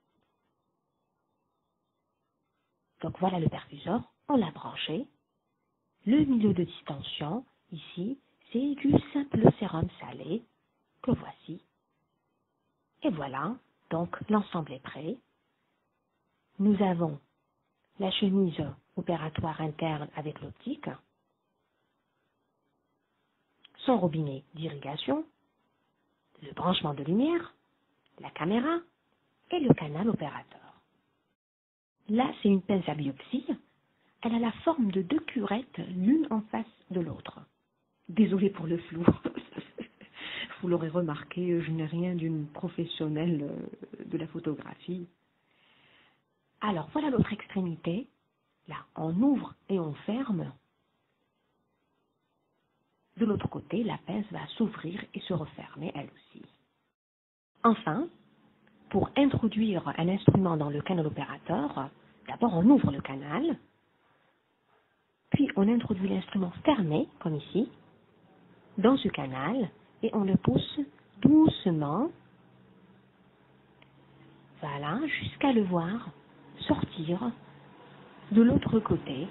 Donc voilà le perfuseur, on l'a branché. Le milieu de distension, ici, c'est du simple sérum salé que voici. Et voilà, donc l'ensemble est prêt. Nous avons la chemise opératoire interne avec l'optique, son robinet d'irrigation, le branchement de lumière, la caméra et le canal opérateur. Là, c'est une pince à biopsie Elle a la forme de deux curettes, l'une en face de l'autre. Désolée pour le flou. Vous l'aurez remarqué, je n'ai rien d'une professionnelle de la photographie. Alors, voilà l'autre extrémité. Là, on ouvre et on ferme. De l'autre côté, la pince va s'ouvrir et se refermer elle aussi. Enfin, pour introduire un instrument dans le canal opérateur, d'abord on ouvre le canal, puis on introduit l'instrument fermé, comme ici, dans ce canal, et on le pousse doucement, voilà, jusqu'à le voir sortir de l'autre côté.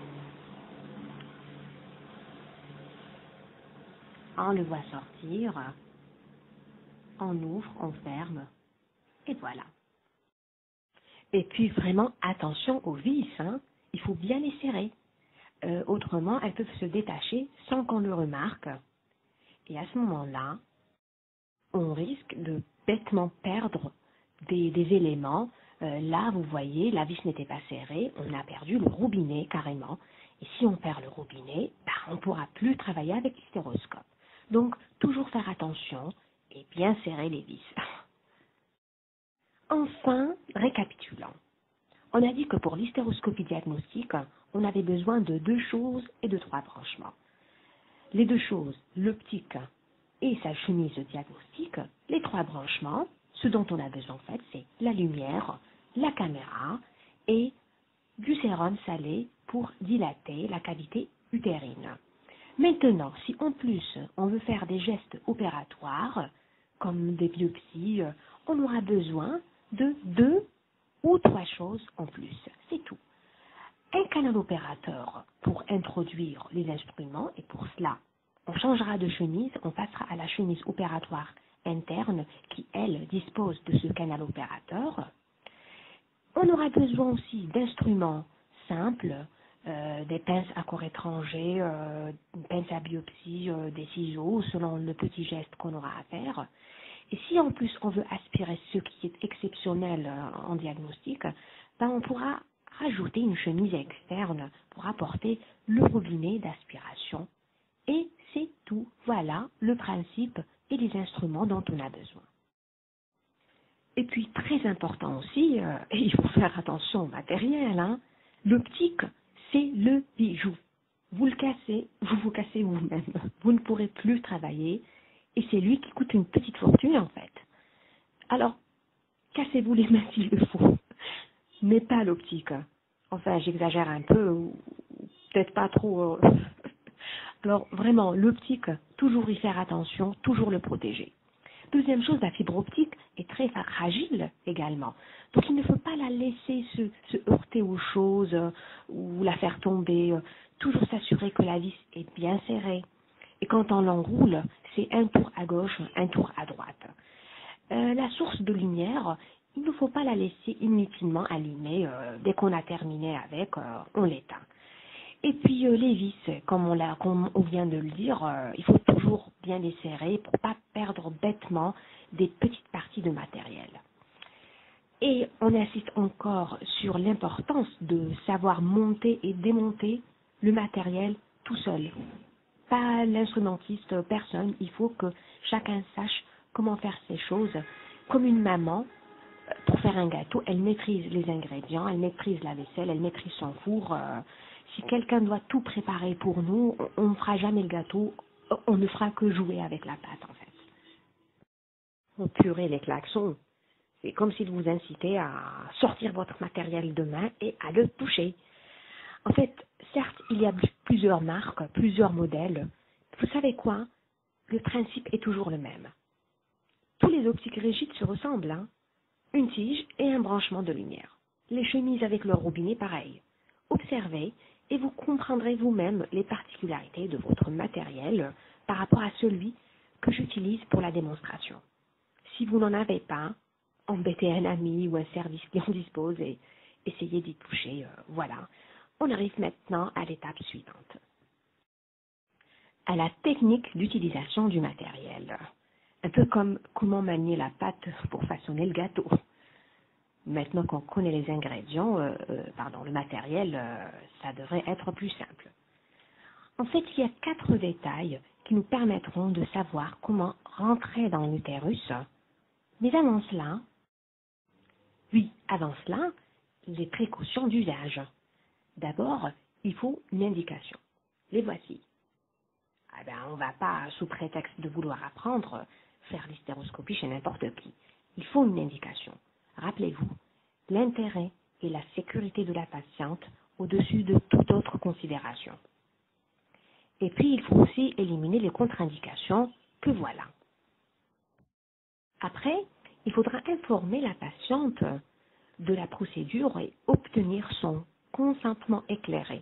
On le voit sortir, on ouvre, on ferme, et voilà. Et puis vraiment, attention aux vis, hein. Il faut bien les serrer. Euh, autrement, elles peuvent se détacher sans qu'on le remarque. Et à ce moment-là, on risque de bêtement perdre des, des éléments. Euh, là, vous voyez, la vis n'était pas serrée, on a perdu le robinet carrément. Et si on perd le robinet, bah, on ne pourra plus travailler avec l'hystéroscope. Donc, toujours faire attention et bien serrer les vis. Enfin, récapitulons. On a dit que pour l'hystéroscopie diagnostique, on avait besoin de deux choses et de trois branchements. Les deux choses, l'optique et sa chemise diagnostique. Les trois branchements, ce dont on a besoin en fait, c'est la lumière, la caméra et du sérum salé pour dilater la cavité utérine. Maintenant, si en plus on veut faire des gestes opératoires, comme des biopsies, on aura besoin de deux ou trois choses en plus. C'est tout. Un canal opérateur pour introduire les instruments, et pour cela, on changera de chemise, on passera à la chemise opératoire interne qui, elle, dispose de ce canal opérateur. On aura besoin aussi d'instruments simples, euh, des pinces à corps étranger, euh, une pince à biopsie, euh, des ciseaux, selon le petit geste qu'on aura à faire. Et si en plus on veut aspirer ce qui est exceptionnel euh, en diagnostic, ben on pourra rajouter une chemise externe pour apporter le robinet d'aspiration. Et c'est tout. Voilà le principe et les instruments dont on a besoin. Et puis, très important aussi, euh, et il faut faire attention au matériel, hein, l'optique, c'est le bijou. Vous le cassez, vous vous cassez vous-même. Vous ne pourrez plus travailler, et c'est lui qui coûte une petite fortune en fait. Alors, cassez-vous les mains s'il le faut, mais pas l'optique. Enfin, j'exagère un peu, ou peut-être pas trop. Euh... Alors, vraiment, l'optique, toujours y faire attention, toujours le protéger. Deuxième chose, la fibre optique est très fragile également. Donc, il ne faut pas la laisser se, se heurter aux choses euh, ou la faire tomber. Euh, toujours s'assurer que la vis est bien serrée. Et quand on l'enroule, c'est un tour à gauche, un tour à droite. Euh, la source de lumière, il ne faut pas la laisser inutilement allumée. Euh, dès qu'on a terminé avec, euh, on l'éteint. Et puis euh, les vis, comme on, l'a, comme on vient de le dire, euh, il faut toujours bien les serrer pour ne pas perdre bêtement des petites parties de matériel. Et on insiste encore sur l'importance de savoir monter et démonter le matériel tout seul. Pas l'instrumentiste, personne. Il faut que chacun sache comment faire ces choses. Comme une maman, pour faire un gâteau, elle maîtrise les ingrédients, elle maîtrise la vaisselle, elle maîtrise son four. Euh, si quelqu'un doit tout préparer pour nous, on ne fera jamais le gâteau, on ne fera que jouer avec la pâte en fait. Oh purée, les klaxons, c'est comme s'ils vous incitaient à sortir votre matériel de main et à le toucher. En fait, certes, il y a plusieurs marques, plusieurs modèles. Vous savez quoi? Le principe est toujours le même. Tous les optiques rigides se ressemblent, hein? Une tige et un branchement de lumière. Les chemises avec leur robinet, pareil. Observez et vous comprendrez vous-même les particularités de votre matériel par rapport à celui que j'utilise pour la démonstration. Si vous n'en avez pas, embêtez un ami ou un service qui en dispose et essayez d'y toucher. Euh, voilà. On arrive maintenant à l'étape suivante. À la technique d'utilisation du matériel. Un peu comme comment manier la pâte pour façonner le gâteau. Maintenant qu'on connaît les ingrédients, euh, euh, pardon, le matériel, euh, ça devrait être plus simple. En fait, il y a quatre détails qui nous permettront de savoir comment rentrer dans l'utérus. Mais avant cela, oui, avant cela, les précautions d'usage. D'abord, il faut une indication. Les voici. Ah ben, on ne va pas, sous prétexte de vouloir apprendre, faire l'hystéroscopie chez n'importe qui. Il faut une indication. Rappelez-vous, l'intérêt et la sécurité de la patiente au-dessus de toute autre considération. Et puis, il faut aussi éliminer les contre-indications que voilà. Après, il faudra informer la patiente de la procédure et obtenir son consentement éclairé.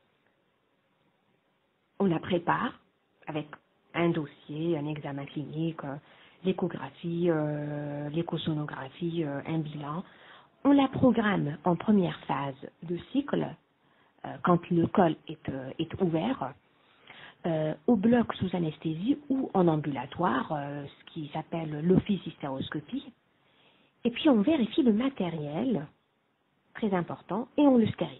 On la prépare avec un dossier, un examen clinique, l'échographie, euh, l'échosonographie, euh, un bilan. On la programme en première phase de cycle, euh, quand le col est, euh, est ouvert, euh, au bloc sous anesthésie ou en ambulatoire, euh, ce qui s'appelle l'office hystéroscopie. Et puis on vérifie le matériel, très important, et on le stérilise.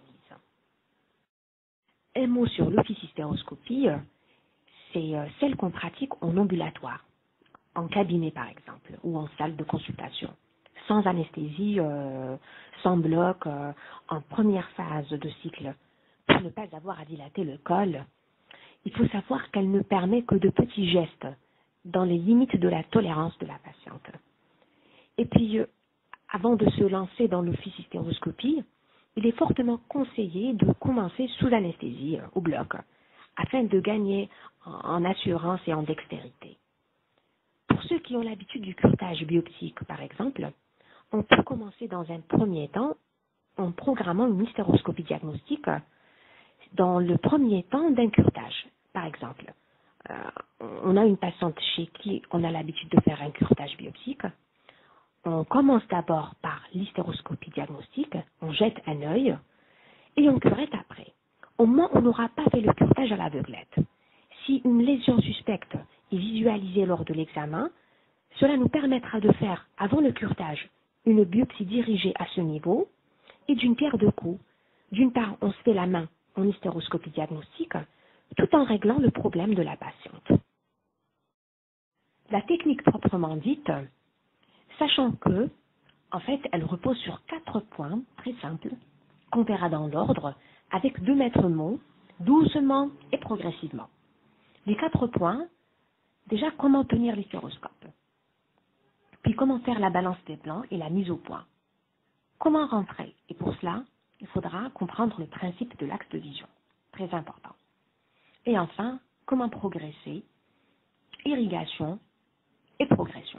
Un mot sur l'office hystéroscopie, c'est euh, celle qu'on pratique en ambulatoire, en cabinet par exemple, ou en salle de consultation, sans anesthésie, euh, sans bloc, euh, en première phase de cycle, pour ne pas avoir à dilater le col. Il faut savoir qu'elle ne permet que de petits gestes, dans les limites de la tolérance de la patiente. Et puis, euh, avant de se lancer dans l'office hystéroscopie, il est fortement conseillé de commencer sous anesthésie, euh, au bloc, afin de gagner en, en assurance et en dextérité. Pour ceux qui ont l'habitude du curetage biopsique, par exemple, on peut commencer dans un premier temps en programmant une hystéroscopie diagnostique dans le premier temps d'un curetage. Par exemple, euh, on a une patiente chez qui on a l'habitude de faire un curetage biopsique. On commence d'abord par l'hystéroscopie diagnostique, on jette un œil et on curette après. Au moins, on n'aura pas fait le curetage à l'aveuglette. Si une lésion suspecte est visualisée lors de l'examen, cela nous permettra de faire, avant le curetage, une biopsie dirigée à ce niveau et d'une pierre deux coups. D'une part, on se fait la main en hystéroscopie diagnostique, tout en réglant le problème de la patiente. La technique proprement dite, sachant que, en fait, elle repose sur quatre points très simples, qu'on verra dans l'ordre, avec deux maîtres mots, doucement et progressivement. Les quatre points, déjà, comment tenir l'hystéroscope, puis comment faire la balance des blancs et la mise au point. Comment rentrer? Et pour cela, il faudra comprendre le principe de l'axe de vision, très important. Et enfin, comment progresser? Irrigation et progression.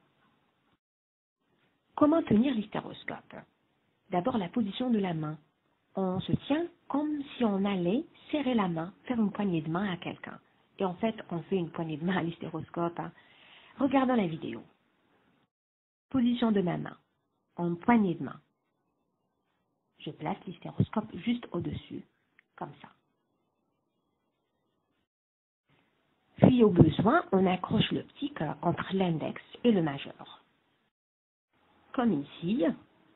Comment tenir l'hystéroscope? D'abord, la position de la main. On se tient comme si on allait serrer la main, faire une poignée de main à quelqu'un. Et en fait, on fait une poignée de main à l'hystéroscope. Hein. Regardons la vidéo. Position de ma main, en poignée de main. Je place l'hystéroscope juste au-dessus, comme ça. Puis, au besoin, on accroche l'optique entre l'index et le majeur. Comme ici,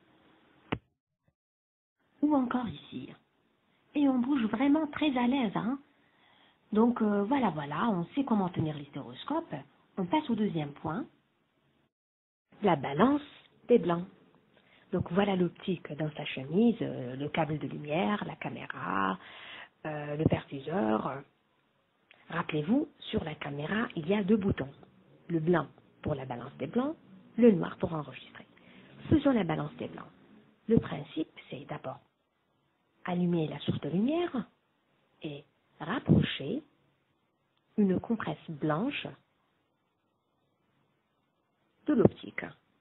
ou encore ici. Et on bouge vraiment très à l'aise. Hein. Donc, euh, voilà, voilà, on sait comment tenir l'hystéroscope. On passe au deuxième point, la balance des blancs. Donc, voilà l'optique dans sa chemise, euh, le câble de lumière, la caméra, euh, le perfuseur. Rappelez-vous, sur la caméra, il y a deux boutons. Le blanc pour la balance des blancs, le noir pour enregistrer. Faisons la balance des blancs. Le principe, c'est d'abord allumer la source de lumière et rapprocher une compresse blanche de l'optique.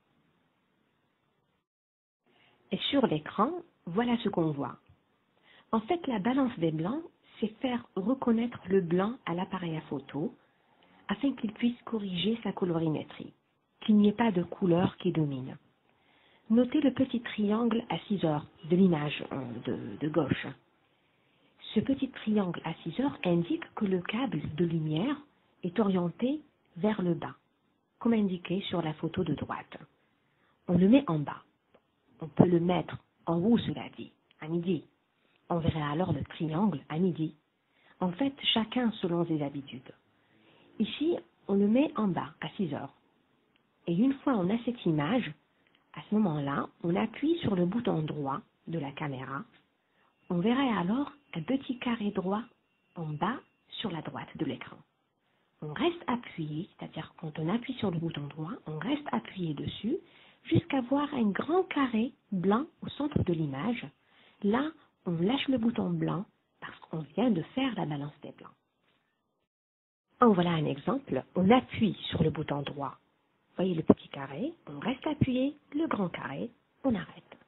Et sur l'écran, voilà ce qu'on voit. En fait, la balance des blancs, c'est faire reconnaître le blanc à l'appareil à photo afin qu'il puisse corriger sa colorimétrie, qu'il n'y ait pas de couleur qui domine. Notez le petit triangle à six heures de l'image de, de gauche. Ce petit triangle à six heures indique que le câble de lumière est orienté vers le bas, comme indiqué sur la photo de droite. On le met en bas. on peut le mettre en haut, cela dit, à midi. On verrait alors le triangle à midi. En fait, chacun selon ses habitudes. Ici, on le met en bas, à six heures. Et une fois on a cette image, à ce moment-là, on appuie sur le bouton droit de la caméra. On verrait alors un petit carré droit en bas sur la droite de l'écran. On reste appuyé, c'est-à-dire quand on appuie sur le bouton droit, on reste appuyé dessus jusqu'à voir un grand carré blanc au centre de l'image. Là, on lâche le bouton blanc parce qu'on vient de faire la balance des blancs. En voilà un exemple, on appuie sur le bouton droit. Voyez le petit carré, on reste appuyé, le grand carré, on arrête.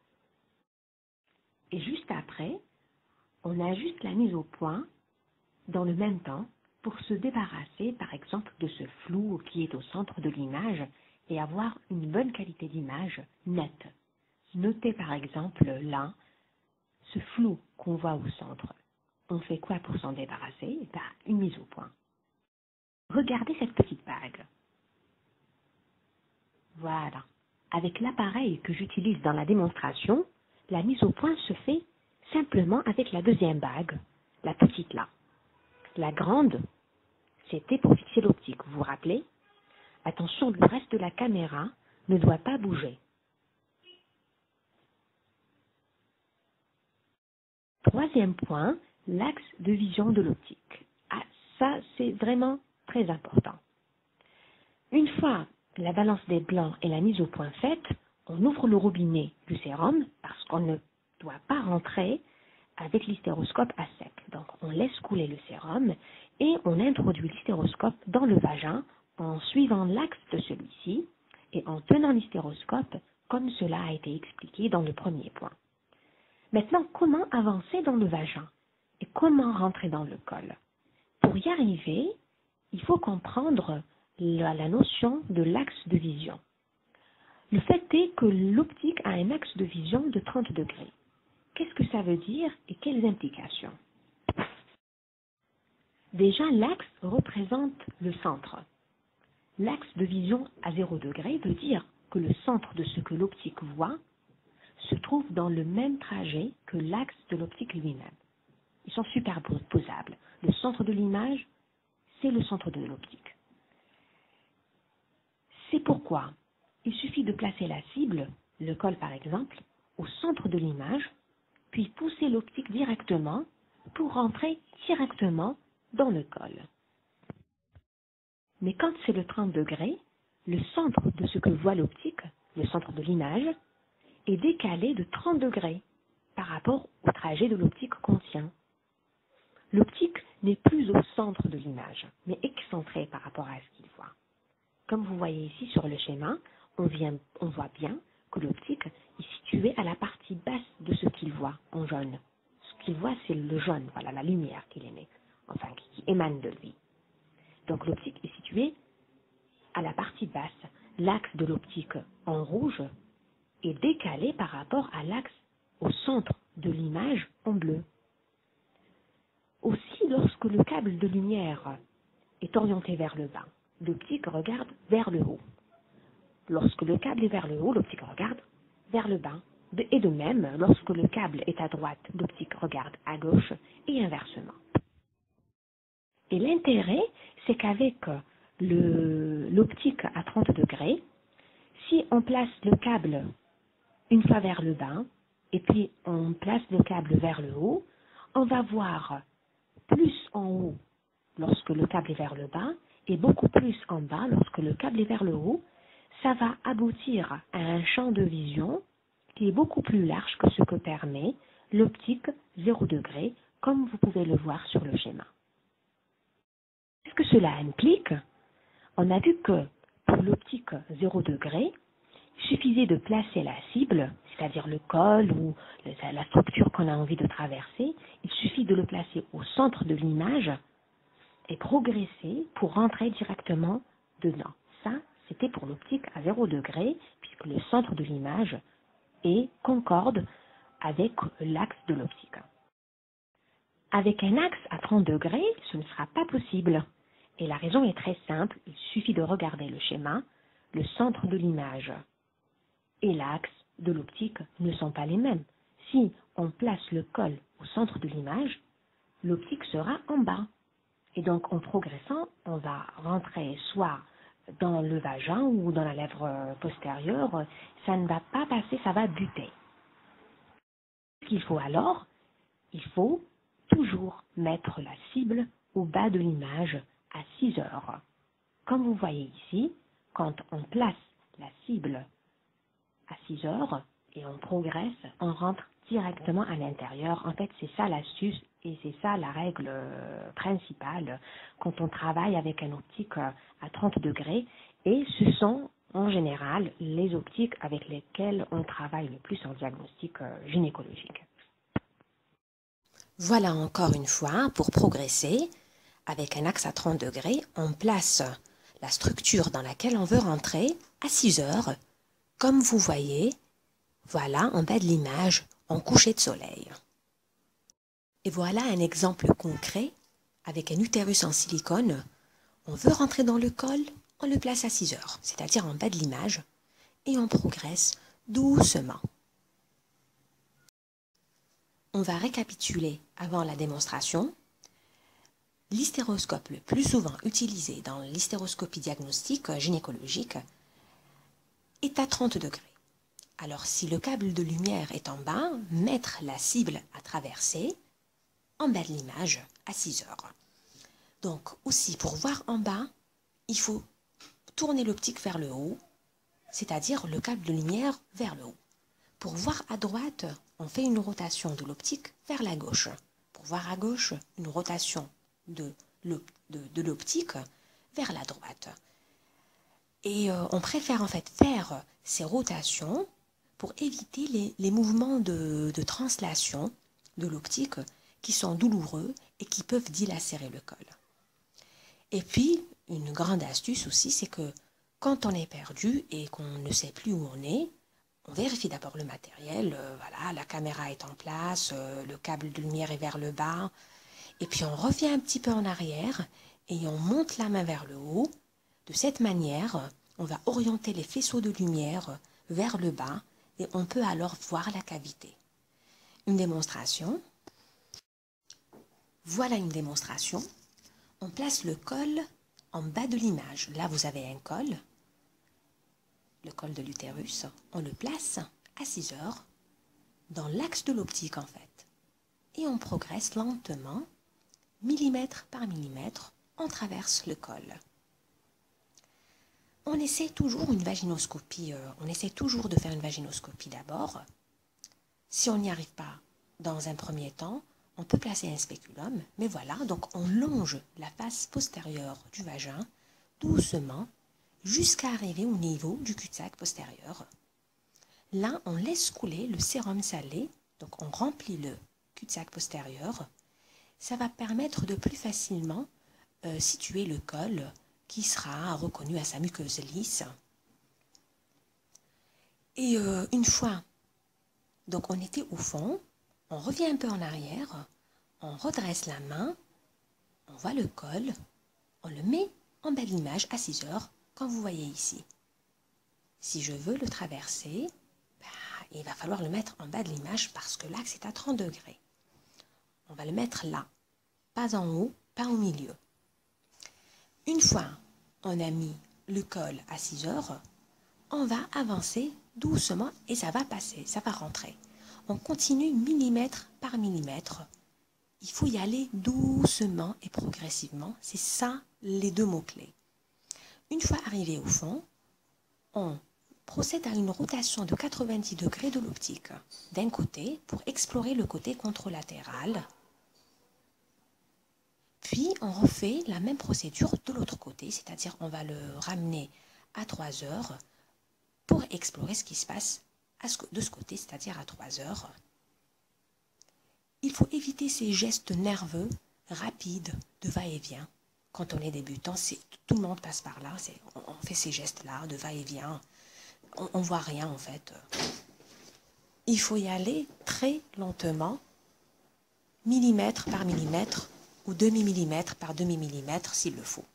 Et juste après, on ajuste la mise au point dans le même temps pour se débarrasser, par exemple, de ce flou qui est au centre de l'image et avoir une bonne qualité d'image nette. Notez par exemple là, ce flou qu'on voit au centre. On fait quoi pour s'en débarrasser? Ben, une mise au point. Regardez cette petite bague. Voilà. Avec l'appareil que j'utilise dans la démonstration, la mise au point se fait simplement avec la deuxième bague, la petite là. La grande, c'était pour fixer l'optique, vous vous rappelez? Attention, le reste de la caméra ne doit pas bouger. Troisième point, l'axe de vision de l'optique. Ah, ça, c'est vraiment très important. Une fois la balance des blancs et la mise au point faite, on ouvre le robinet du sérum parce qu'on ne doit pas rentrer avec l'hystéroscope à sec. Donc, on laisse couler le sérum et on introduit l'hystéroscope dans le vagin en suivant l'axe de celui-ci et en tenant l'hystéroscope comme cela a été expliqué dans le premier point. Maintenant, comment avancer dans le vagin et comment rentrer dans le col? Pour y arriver, il faut comprendre la, la notion de l'axe de vision. Le fait est que l'optique a un axe de vision de trente degrés. Qu'est-ce que ça veut dire et quelles implications? Déjà, l'axe représente le centre. L'axe de vision à zéro degré veut dire que le centre de ce que l'optique voit se trouve dans le même trajet que l'axe de l'optique lui-même. Ils sont superposables. Le centre de l'image, c'est le centre de l'optique. C'est pourquoi il suffit de placer la cible, le col par exemple, au centre de l'image, puis pousser l'optique directement pour rentrer directement dans le col. Mais quand c'est le trente degrés, le centre de ce que voit l'optique, le centre de l'image, est décalé de trente degrés par rapport au trajet de l'optique qu'on tient. L'optique n'est plus au centre de l'image, mais excentrée par rapport à ce qu'il voit. Comme vous voyez ici sur le schéma, on, vient, on voit bien que l'optique est située à la partie basse de ce qu'il voit en jaune. Ce qu'il voit, c'est le jaune, voilà, la lumière qu'il émet, enfin qui émane de lui. Donc l'optique est située à la partie basse. L'axe de l'optique en rouge est décalé par rapport à l'axe au centre de l'image en bleu. Aussi, lorsque le câble de lumière est orienté vers le bas, l'optique regarde vers le haut. Lorsque le câble est vers le haut, l'optique regarde vers le bas. Et de même, lorsque le câble est à droite, l'optique regarde à gauche et inversement. Et l'intérêt, c'est qu'avec l'optique à trente degrés, si on place le câble une fois vers le bas, et puis on place le câble vers le haut, on va voir plus en haut lorsque le câble est vers le bas, et beaucoup plus en bas lorsque le câble est vers le haut. Ça va aboutir à un champ de vision qui est beaucoup plus large que ce que permet l'optique zéro degré, comme vous pouvez le voir sur le schéma. Qu'est-ce que cela implique? On a vu que pour l'optique zéro degré, il suffisait de placer la cible, c'est-à-dire le col ou la structure qu'on a envie de traverser, il suffit de le placer au centre de l'image et progresser pour rentrer directement dedans. Ça, c'était pour l'optique à zéro degré, puisque le centre de l'image est concorde avec l'axe de l'optique. Avec un axe à trente degrés, ce ne sera pas possible. Et la raison est très simple, il suffit de regarder le schéma, le centre de l'image et l'axe de l'optique ne sont pas les mêmes. Si on place le col au centre de l'image, l'optique sera en bas. Et donc, en progressant, on va rentrer soit dans le vagin ou dans la lèvre postérieure. Ça ne va pas passer, ça va buter. Ce qu'il faut alors, il faut toujours mettre la cible au bas de l'image à six heures. Comme vous voyez ici, quand on place la cible à six heures et on progresse, on rentre directement à l'intérieur. En fait, c'est ça l'astuce et c'est ça la règle principale quand on travaille avec un optique à trente degrés. Et ce sont en général les optiques avec lesquelles on travaille le plus en diagnostic gynécologique. Voilà encore une fois, pour progresser, avec un axe à trente degrés, on place la structure dans laquelle on veut rentrer à six heures. Comme vous voyez, voilà en bas de l'image, en coucher de soleil. Et voilà un exemple concret avec un utérus en silicone. On veut rentrer dans le col, on le place à six heures, c'est-à-dire en bas de l'image, et on progresse doucement. On va récapituler avant la démonstration. L'hystéroscope le plus souvent utilisé dans l'hystéroscopie diagnostique gynécologique est à trente degrés. Alors si le câble de lumière est en bas, mettre la cible à traverser en bas de l'image à six heures. Donc aussi pour voir en bas, il faut tourner l'optique vers le haut, c'est-à-dire le câble de lumière vers le haut. Pour voir à droite, on fait une rotation de l'optique vers la gauche. Pour voir à gauche, une rotation de l'optique vers la droite. Et euh, on préfère en fait faire ces rotations pour éviter les, les mouvements de, de translation de l'optique qui sont douloureux et qui peuvent dilacérer le col. Et puis, une grande astuce aussi, c'est que quand on est perdu et qu'on ne sait plus où on est, on vérifie d'abord le matériel, euh, voilà, la caméra est en place, euh, le câble de lumière est vers le bas, et puis on revient un petit peu en arrière et on monte la main vers le haut. De cette manière, on va orienter les faisceaux de lumière vers le bas et on peut alors voir la cavité. Une démonstration. Voilà une démonstration. On place le col en bas de l'image. Là, vous avez un col, le col de l'utérus. On le place à six heures dans l'axe de l'optique en fait. Et on progresse lentement, millimètre par millimètre, on traverse le col. On essaie toujours une vaginoscopie, euh, on essaie toujours de faire une vaginoscopie d'abord. Si on n'y arrive pas dans un premier temps, on peut placer un spéculum, mais voilà, donc on longe la face postérieure du vagin doucement jusqu'à arriver au niveau du cul-de-sac postérieur. Là, on laisse couler le sérum salé, donc on remplit le cul-de-sac postérieur. Ça va permettre de plus facilement euh, situer le col qui sera reconnu à sa muqueuse lisse. Et euh, une fois, donc on était au fond, on revient un peu en arrière, on redresse la main, on voit le col, on le met en bas de l'image à six heures, comme vous voyez ici. Si je veux le traverser, bah, il va falloir le mettre en bas de l'image parce que l'axe est à trente degrés. On va le mettre là, pas en haut, pas au milieu. Une fois on a mis le col à six heures, on va avancer doucement et ça va passer, ça va rentrer. On continue millimètre par millimètre. Il faut y aller doucement et progressivement. C'est ça les deux mots-clés. Une fois arrivé au fond, on procède à une rotation de quatre-vingt-dix degrés de l'optique d'un côté pour explorer le côté contralatéral. Puis on refait la même procédure de l'autre côté, c'est-à-dire on va le ramener à trois heures pour explorer ce qui se passe de ce côté, c'est-à-dire à trois heures. Il faut éviter ces gestes nerveux, rapides, de va-et-vient. Quand on est débutant, tout le monde passe par là, on, on fait ces gestes-là, de va-et-vient. On ne voit rien en fait. Il faut y aller très lentement, millimètre par millimètre, ou demi-millimètre par demi-millimètre s'il le faut.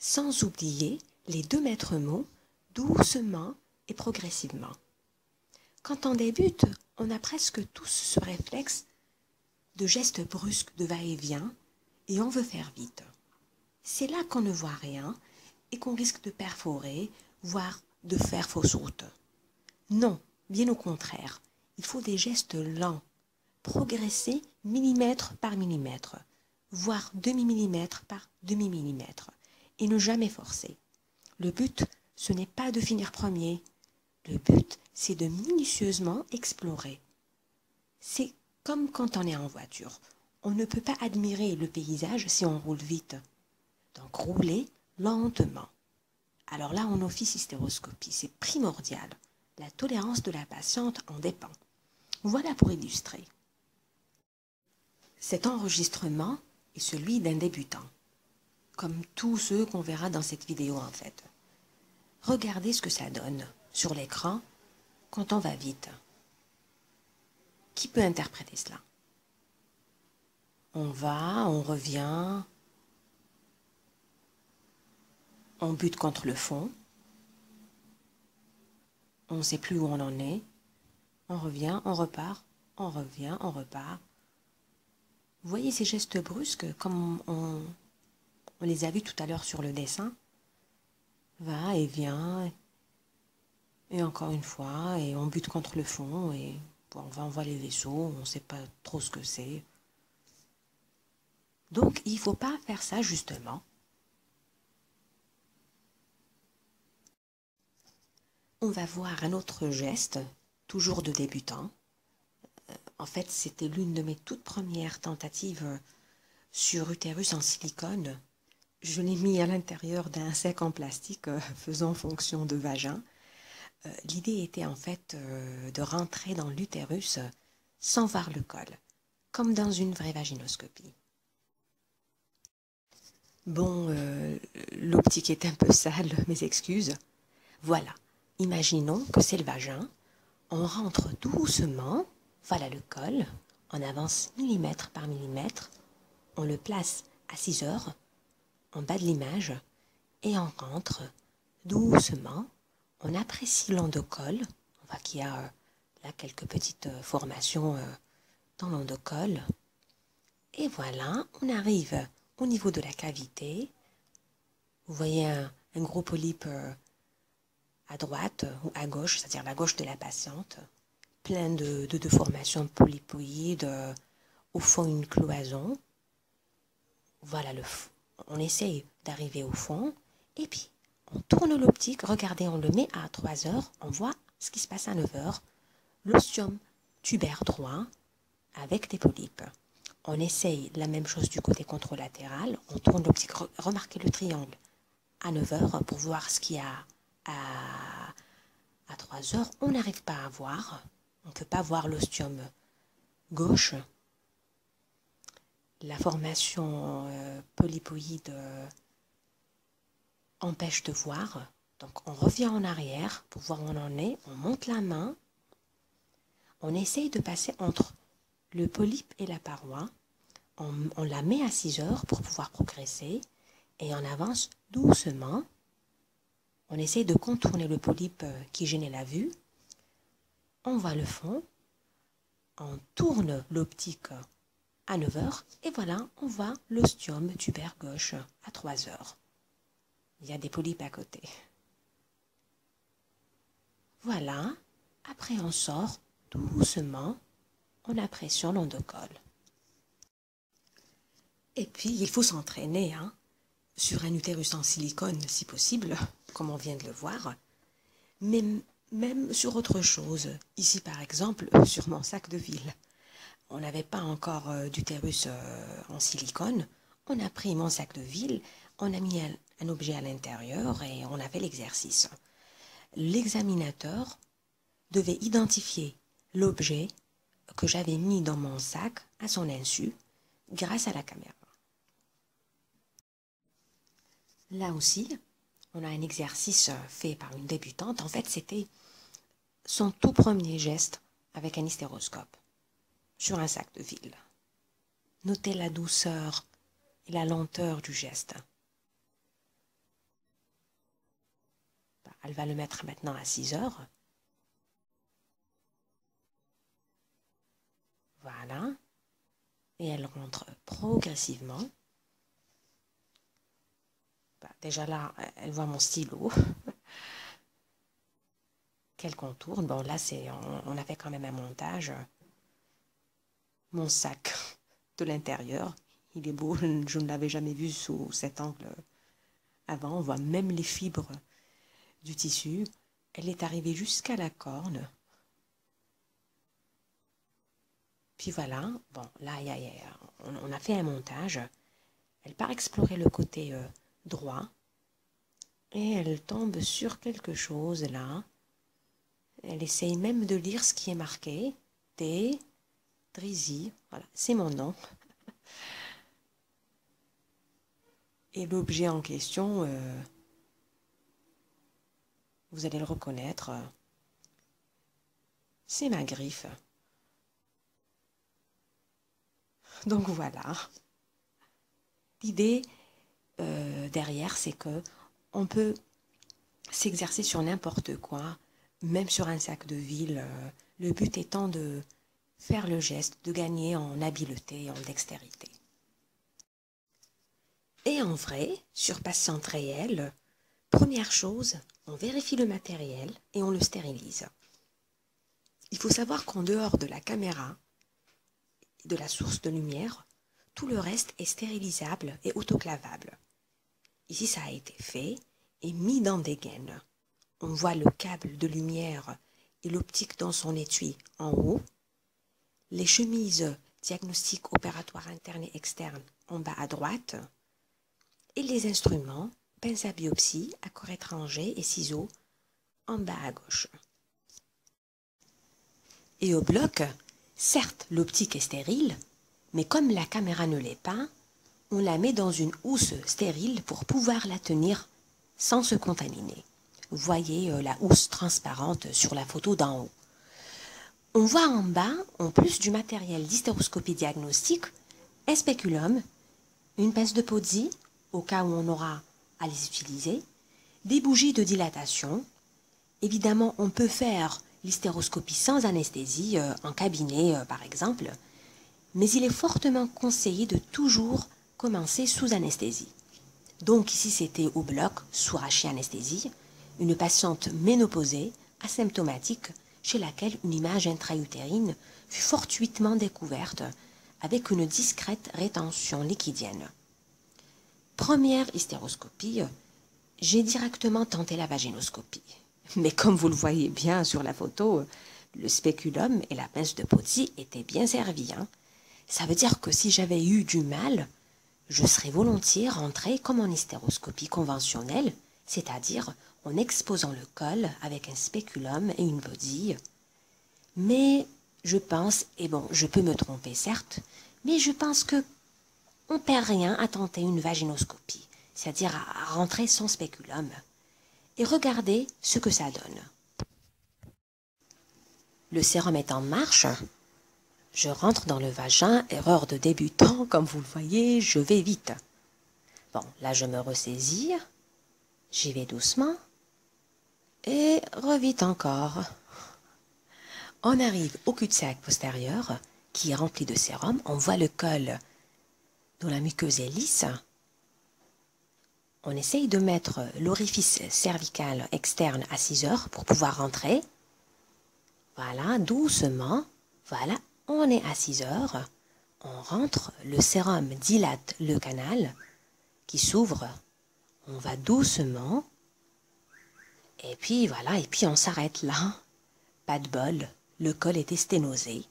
sans oublier les deux maîtres mots, doucement et progressivement. Quand on débute, on a presque tous ce réflexe de gestes brusques de va-et-vient et on veut faire vite. C'est là qu'on ne voit rien et qu'on risque de perforer, voire de faire fausse route. Non, bien au contraire, il faut des gestes lents, progresser millimètre par millimètre, voire demi-millimètre par demi-millimètre, et ne jamais forcer. Le but, ce n'est pas de finir premier. Le but, c'est de minutieusement explorer. C'est comme quand on est en voiture. On ne peut pas admirer le paysage si on roule vite. Donc rouler lentement. Alors là, on office hystéroscopie, c'est primordial. La tolérance de la patiente en dépend. Voilà pour illustrer. Cet enregistrement est celui d'un débutant, comme tous ceux qu'on verra dans cette vidéo en fait. Regardez ce que ça donne sur l'écran quand on va vite. Qui peut interpréter cela? On va, on revient, on bute contre le fond, on ne sait plus où on en est, on revient, on repart, on revient, on repart. Vous voyez ces gestes brusques comme on, on les a vus tout à l'heure sur le dessin? Va et vient, et encore une fois, et on bute contre le fond, et bon, on va, on voit les vaisseaux, on ne sait pas trop ce que c'est. Donc, il ne faut pas faire ça, justement. On va voir un autre geste, toujours de débutant. Euh, en fait, c'était l'une de mes toutes premières tentatives sur utérus en silicone. Je l'ai mis à l'intérieur d'un sac en plastique euh, faisant fonction de vagin. Euh, L'idée était en fait euh, de rentrer dans l'utérus sans voir le col, comme dans une vraie vaginoscopie. Bon, euh, l'optique est un peu sale, mes excuses. Voilà, imaginons que c'est le vagin. On rentre doucement, voilà le col, on avance millimètre par millimètre, on le place à six heures, en bas de l'image, et on rentre doucement, on apprécie l'endocole, on voit qu'il y a euh, là quelques petites euh, formations euh, dans l'endocole, et voilà, on arrive au niveau de la cavité. Vous voyez un, un gros polype euh, à droite ou à gauche, c'est-à-dire la gauche de la patiente, plein de, de, de formations polypoïdes, euh, au fond une cloison. Voilà, le, on essaye d'arriver au fond, et puis on tourne l'optique, regardez, on le met à trois heures, on voit ce qui se passe à neuf heures, l'ostium tubaire droit avec des polypes. On essaye la même chose du côté contralatéral, on tourne l'optique, remarquez le triangle à neuf heures pour voir ce qu'il y a à, à trois heures. On n'arrive pas à voir, on ne peut pas voir l'ostium gauche. La formation euh, polypoïde euh, empêche de voir, donc on revient en arrière pour voir où on en est, on monte la main, on essaye de passer entre le polype et la paroi, on, on la met à six heures pour pouvoir progresser, et on avance doucement, on essaye de contourner le polype qui gênait la vue, on voit le fond, on tourne l'optique à neuf heures, et voilà, on voit l'ostium tubaire gauche à trois heures. Il y a des polypes à côté. Voilà, après on sort doucement, on a pression l'endocole. Et puis, il faut s'entraîner, hein, sur un utérus en silicone, si possible, comme on vient de le voir, mais même sur autre chose. Ici, par exemple, sur mon sac de ville. On n'avait pas encore euh, d'utérus euh, en silicone. On a pris mon sac de ville, on a mis un, un objet à l'intérieur et on a fait l'exercice. L'examinateur devait identifier l'objet que j'avais mis dans mon sac à son insu grâce à la caméra. Là aussi, on a un exercice fait par une débutante. En fait, c'était son tout premier geste avec un hystéroscope sur un sac de ville. Notez la douceur et la lenteur du geste. elle va le mettre maintenant à six heures. Voilà. Et elle rentre progressivement. Bah, déjà là, elle voit mon stylo. Qu'elle contourne. Bon, là, c'est, on, on a fait quand même un montage. Mon sac de l'intérieur, il est beau. Je ne l'avais jamais vu sous cet angle avant. On voit même les fibres du tissu. Elle est arrivée jusqu'à la corne. Puis voilà, bon, là, y a, y a, on, on a fait un montage. Elle part explorer le côté euh, droit. Et elle tombe sur quelque chose là. Elle essaye même de lire ce qui est marqué. T. Drizzy. Voilà, c'est mon nom. Et l'objet en question, euh, vous allez le reconnaître. C'est ma griffe. Donc voilà. L'idée euh, derrière, c'est que on peut s'exercer sur n'importe quoi, même sur un sac de ville. Euh, le but étant de faire le geste, de gagner en habileté et en dextérité. Et en vrai, sur patiente réelle, première chose, on vérifie le matériel et on le stérilise. Il faut savoir qu'en dehors de la caméra, de la source de lumière, tout le reste est stérilisable et autoclavable. Ici, ça a été fait et mis dans des gaines. On voit le câble de lumière et l'optique dans son étui en haut, les chemises diagnostic opératoire interne et externe en bas à droite, et les instruments, pince à biopsie, accord étranger et ciseaux en bas à gauche. Et au bloc, certes l'optique est stérile, mais comme la caméra ne l'est pas, on la met dans une housse stérile pour pouvoir la tenir sans se contaminer. Vous voyez euh, la housse transparente sur la photo d'en haut. On voit en bas, en plus du matériel d'hystéroscopie diagnostique, un spéculum, une pince de Pozzi, au cas où on aura à les utiliser, des bougies de dilatation. Évidemment, on peut faire l'hystéroscopie sans anesthésie, euh, en cabinet euh, par exemple, mais il est fortement conseillé de toujours commencer sous anesthésie. Donc ici c'était au bloc, sous rachianesthésie, une patiente ménopausée, asymptomatique, chez laquelle une image intra-utérine fut fortuitement découverte avec une discrète rétention liquidienne. Première hystéroscopie, j'ai directement tenté la vaginoscopie. Mais comme vous le voyez bien sur la photo, le spéculum et la pince de Pozzi étaient bien servis. Hein. Ça veut dire que si j'avais eu du mal, je serais volontiers rentrée comme en hystéroscopie conventionnelle, c'est-à-dire en exposant le col avec un spéculum et une Pozzi. Mais je pense, et bon, je peux me tromper certes, mais je pense que on perd rien à tenter une vaginoscopie, c'est-à-dire à rentrer sans spéculum. Et regardez ce que ça donne. Le sérum est en marche. Je rentre dans le vagin, erreur de débutant, comme vous le voyez, je vais vite. Bon, là je me ressaisis, j'y vais doucement, et revite encore. On arrive au cul-de-sac postérieur, qui est rempli de sérum, on voit le col dont la muqueuse est lisse. On essaye de mettre l'orifice cervical externe à six heures pour pouvoir rentrer. Voilà, doucement, voilà. On est à six heures, on rentre, le sérum dilate le canal qui s'ouvre, on va doucement, et puis voilà, et puis on s'arrête là. Pas de bol, le col était sténosé.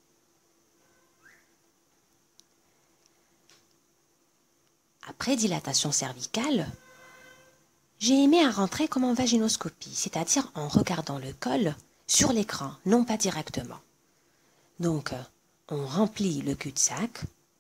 Après dilatation cervicale, j'ai aimé à rentrer comme en vaginoscopie, c'est-à-dire en regardant le col sur l'écran, non pas directement. Donc, on remplit le cul-de-sac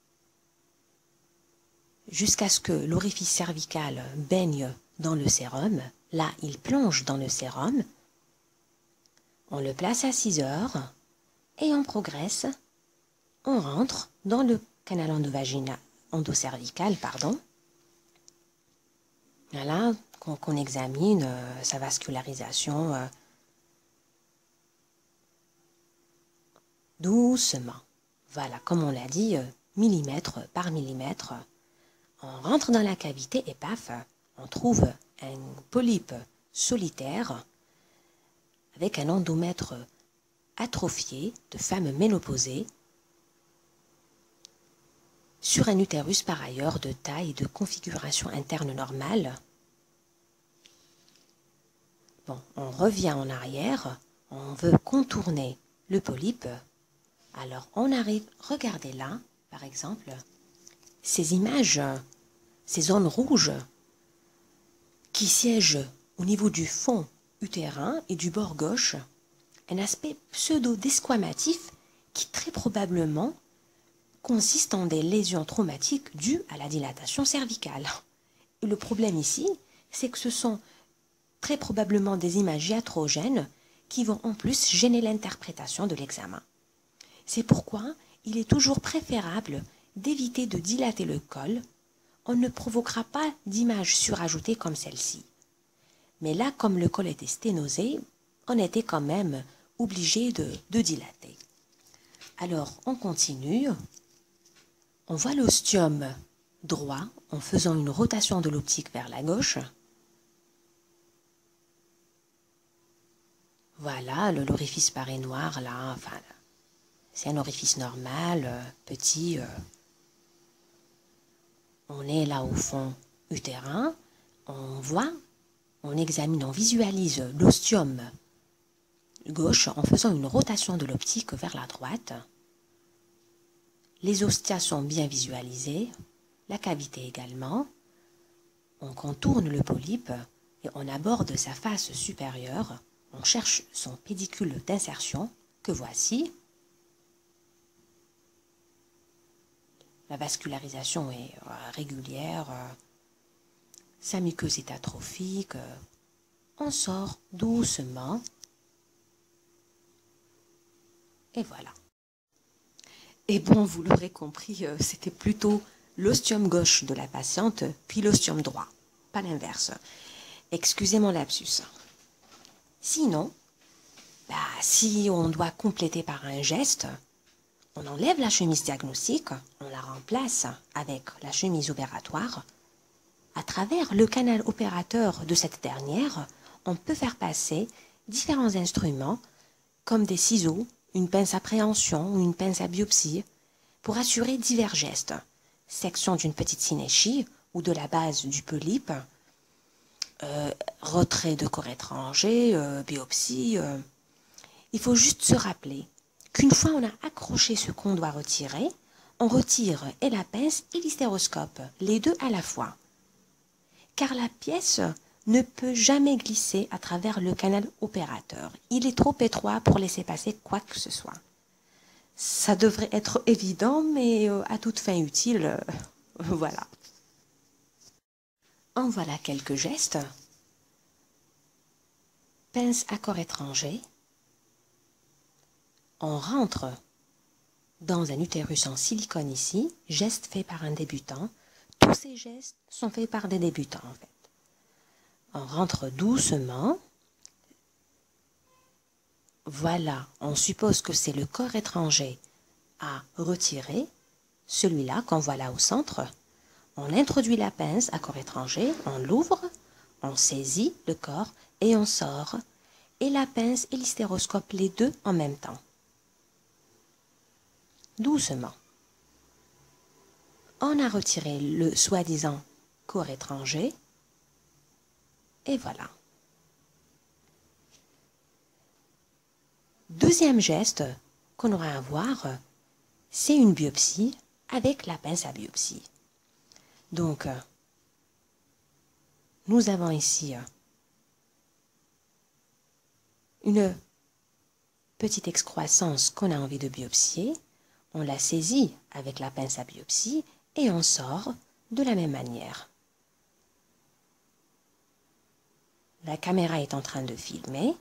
jusqu'à ce que l'orifice cervical baigne dans le sérum. Là, il plonge dans le sérum. On le place à six heures et on progresse. On rentre dans le canal endovaginal, endocervical, pardon. Voilà, qu'on qu'on examine euh, sa vascularisation euh, doucement. Voilà, comme on l'a dit, euh, millimètre par millimètre. On rentre dans la cavité et paf, on trouve un polype solitaire avec un endomètre atrophié de femme ménopausée sur un utérus par ailleurs de taille et de configuration interne normale. Bon, on revient en arrière, on veut contourner le polype. Alors on arrive, regardez là, par exemple, ces images, ces zones rouges qui siègent au niveau du fond utérin et du bord gauche, un aspect pseudo-desquamatif qui très probablement consiste en des lésions traumatiques dues à la dilatation cervicale. Et le problème ici, c'est que ce sont très probablement des images iatrogènes qui vont en plus gêner l'interprétation de l'examen. C'est pourquoi il est toujours préférable d'éviter de dilater le col. On ne provoquera pas d'image surajoutée comme celle-ci. Mais là, comme le col était sténosé, on était quand même obligé de, de dilater. Alors, on continue. On voit l'ostium droit en faisant une rotation de l'optique vers la gauche. Voilà, le l'orifice paraît noir là, enfin, c'est un orifice normal, euh, petit. Euh, on est là au fond utérin, on voit, on examine, on visualise l'ostium gauche en faisant une rotation de l'optique vers la droite. Les ostia sont bien visualisés, la cavité également. On contourne le polype et on aborde sa face supérieure. On cherche son pédicule d'insertion, que voici. La vascularisation est régulière, sa muqueuse est atrophique. On sort doucement. Et voilà. Et bon, vous l'aurez compris, c'était plutôt l'ostium gauche de la patiente, puis l'ostium droit, pas l'inverse. Excusez mon lapsus. Sinon, bah, si on doit compléter par un geste, on enlève la chemise diagnostique, on la remplace avec la chemise opératoire. À travers le canal opérateur de cette dernière, on peut faire passer différents instruments comme des ciseaux, une pince à préhension ou une pince à biopsie pour assurer divers gestes. Section d'une petite synéchie ou de la base du polype, euh, retrait de corps étranger, euh, biopsie. Euh. Il faut juste se rappeler qu'une fois on a accroché ce qu'on doit retirer, on retire et la pince et l'hystéroscope, les deux à la fois. Car la pièce ne peut jamais glisser à travers le canal opérateur. Il est trop étroit pour laisser passer quoi que ce soit. Ça devrait être évident, mais euh, à toute fin utile, euh, voilà. En voilà quelques gestes. Pince à corps étranger. On rentre dans un utérus en silicone ici, geste fait par un débutant. Tous ces gestes sont faits par des débutants en fait. On rentre doucement. Voilà, on suppose que c'est le corps étranger à retirer, celui-là qu'on voit là au centre. On introduit la pince à corps étranger, on l'ouvre, on saisit le corps et on sort. Et la pince et l'hystéroscope, les deux en même temps. Doucement. On a retiré le soi-disant corps étranger. Et voilà. Deuxième geste qu'on aura à voir, c'est une biopsie avec la pince à biopsie. Donc, nous avons ici une petite excroissance qu'on a envie de biopsier. On la saisit avec la pince à biopsie et on sort de la même manière. La caméra est en train de filmer.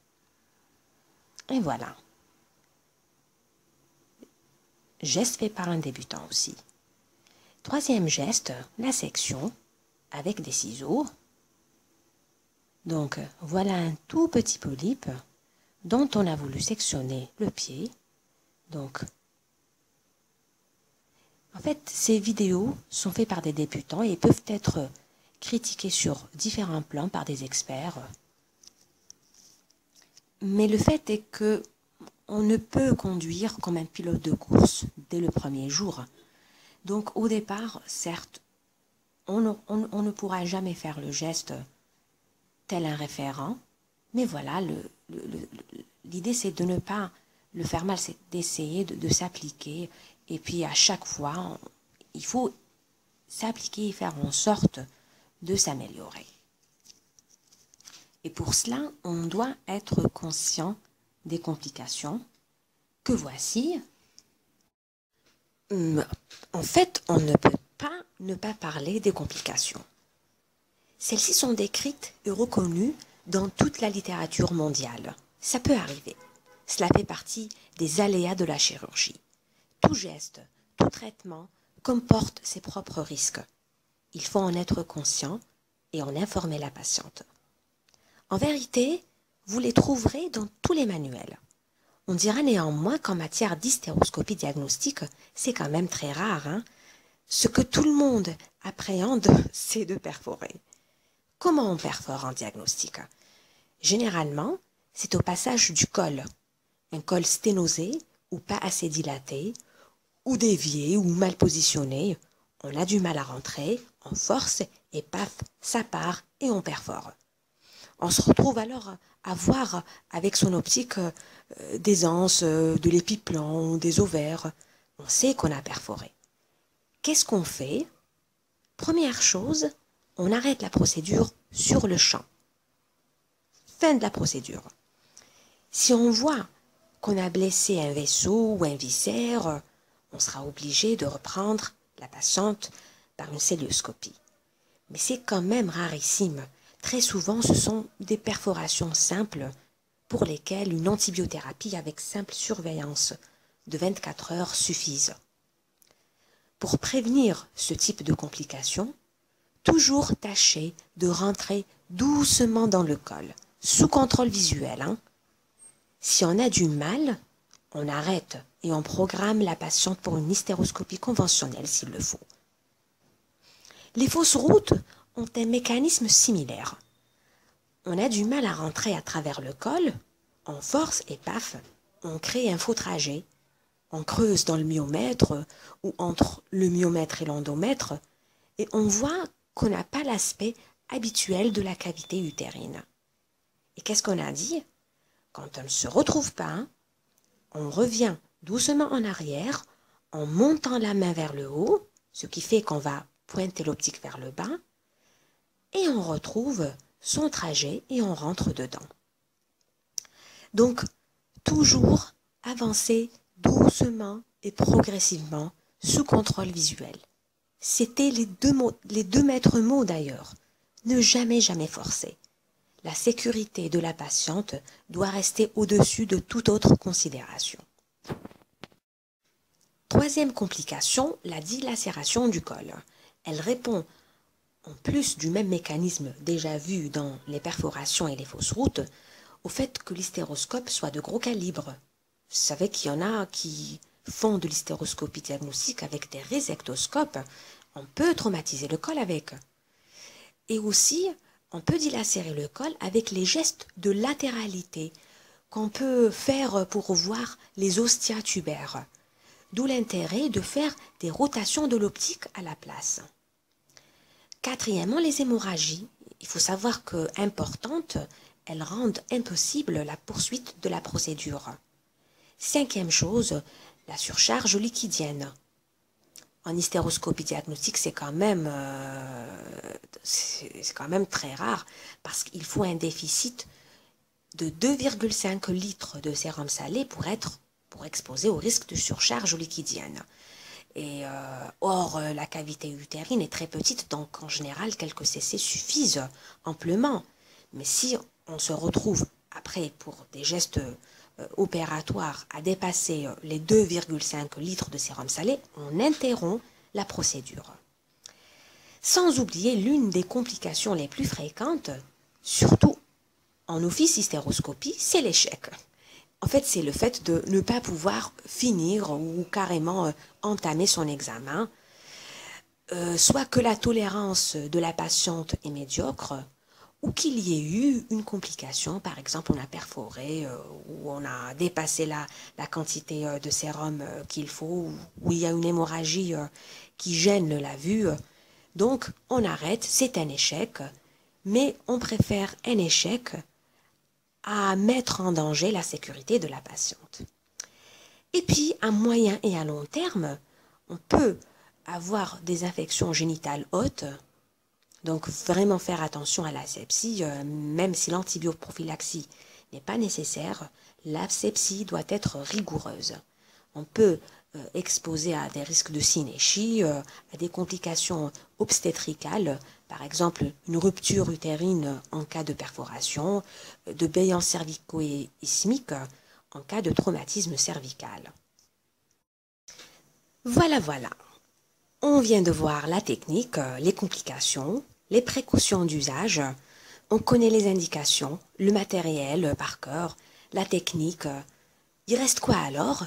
Et voilà. Geste fait par un débutant aussi. Troisième geste, la section avec des ciseaux. Donc, voilà un tout petit polype dont on a voulu sectionner le pied. Donc, en fait, ces vidéos sont faites par des débutants et peuvent être critiquées sur différents plans par des experts. Mais le fait est que on ne peut conduire comme un pilote de course dès le premier jour. Donc, au départ, certes, on ne, on, on ne pourra jamais faire le geste tel un référent, mais voilà, l'idée c'est de ne pas le faire mal, c'est d'essayer de, de s'appliquer, et puis à chaque fois, on, il faut s'appliquer et faire en sorte de s'améliorer. Et pour cela, on doit être conscient des complications que voici. En fait, on ne peut pas ne pas parler des complications. Celles-ci sont décrites et reconnues dans toute la littérature mondiale. Ça peut arriver. Cela fait partie des aléas de la chirurgie. Tout geste, tout traitement comporte ses propres risques. Il faut en être conscient et en informer la patiente. En vérité, vous les trouverez dans tous les manuels. On dira néanmoins qu'en matière d'hystéroscopie diagnostique, c'est quand même très rare. Hein? Ce que tout le monde appréhende, c'est de perforer. Comment on perfore en diagnostic? Généralement, c'est au passage du col. Un col sténosé ou pas assez dilaté, ou dévié ou mal positionné. On a du mal à rentrer, on force et paf, ça part et on perfore. On se retrouve alors à voir avec son optique euh, des anses, euh, de l'épiplan, des ovaires. On sait qu'on a perforé. Qu'est-ce qu'on fait? Première chose, on arrête la procédure sur le champ. Fin de la procédure. Si on voit qu'on a blessé un vaisseau ou un viscère, on sera obligé de reprendre la patiente par une célioscopie. Mais c'est quand même rarissime. Très souvent, ce sont des perforations simples pour lesquelles une antibiothérapie avec simple surveillance de vingt-quatre heures suffisent. Pour prévenir ce type de complications, toujours tâcher de rentrer doucement dans le col, sous contrôle visuel. Hein. Si on a du mal, on arrête et on programme la patiente pour une hystéroscopie conventionnelle s'il le faut. Les fausses routes ont un mécanisme similaire. On a du mal à rentrer à travers le col, on force et paf, on crée un faux trajet. On creuse dans le myomètre ou entre le myomètre et l'endomètre et on voit qu'on n'a pas l'aspect habituel de la cavité utérine. Et qu'est-ce qu'on a dit? Quand on ne se retrouve pas, on revient doucement en arrière en montant la main vers le haut, ce qui fait qu'on va pointer l'optique vers le bas, et on retrouve son trajet et on rentre dedans. Donc, toujours avancer doucement et progressivement sous contrôle visuel. C'était les deux, mots, les deux maîtres mots d'ailleurs. Ne jamais, jamais forcer. La sécurité de la patiente doit rester au-dessus de toute autre considération. Troisième complication, la dilacération du col. Elle répond, en plus du même mécanisme déjà vu dans les perforations et les fausses routes, au fait que l'hystéroscope soit de gros calibre. Vous savez qu'il y en a qui font de l'hystéroscopie diagnostique avec des résectoscopes. On peut traumatiser le col avec. Et aussi, on peut dilacérer le col avec les gestes de latéralité qu'on peut faire pour voir les ostia tubaires. D'où l'intérêt de faire des rotations de l'optique à la place. Quatrièmement, les hémorragies. Il faut savoir que, importantes, elles rendent impossible la poursuite de la procédure. Cinquième chose, la surcharge liquidienne. En hystéroscopie diagnostique, c'est quand même, euh, c'est quand même très rare parce qu'il faut un déficit de deux virgule cinq litres de sérum salé pour être pour exposer au risque de surcharge liquidienne. Et euh, or, la cavité utérine est très petite, donc en général, quelques cc suffisent amplement. Mais si on se retrouve après pour des gestes euh, opératoires à dépasser les deux virgule cinq litres de sérum salé, on interrompt la procédure. Sans oublier l'une des complications les plus fréquentes, surtout en office hystéroscopie, c'est l'échec. En fait, c'est le fait de ne pas pouvoir finir ou carrément euh, entamer son examen, euh, soit que la tolérance de la patiente est médiocre, ou qu'il y ait eu une complication, par exemple on a perforé euh, ou on a dépassé la, la quantité euh, de sérum euh, qu'il faut, ou, ou il y a une hémorragie euh, qui gêne la vue. Donc on arrête, c'est un échec, mais on préfère un échec à mettre en danger la sécurité de la patiente. Et puis, à moyen et à long terme, on peut avoir des infections génitales hautes, donc vraiment faire attention à l'asepsie, euh, même si l'antibioprophylaxie n'est pas nécessaire, l'asepsie doit être rigoureuse. On peut euh, exposer à des risques de synéchie, euh, à des complications obstétricales, par exemple une rupture utérine en cas de perforation, de béance cervico-ismique en cas de traumatisme cervical. Voilà, voilà. On vient de voir la technique, les complications, les précautions d'usage. On connaît les indications, le matériel par cœur, la technique. Il reste quoi alors?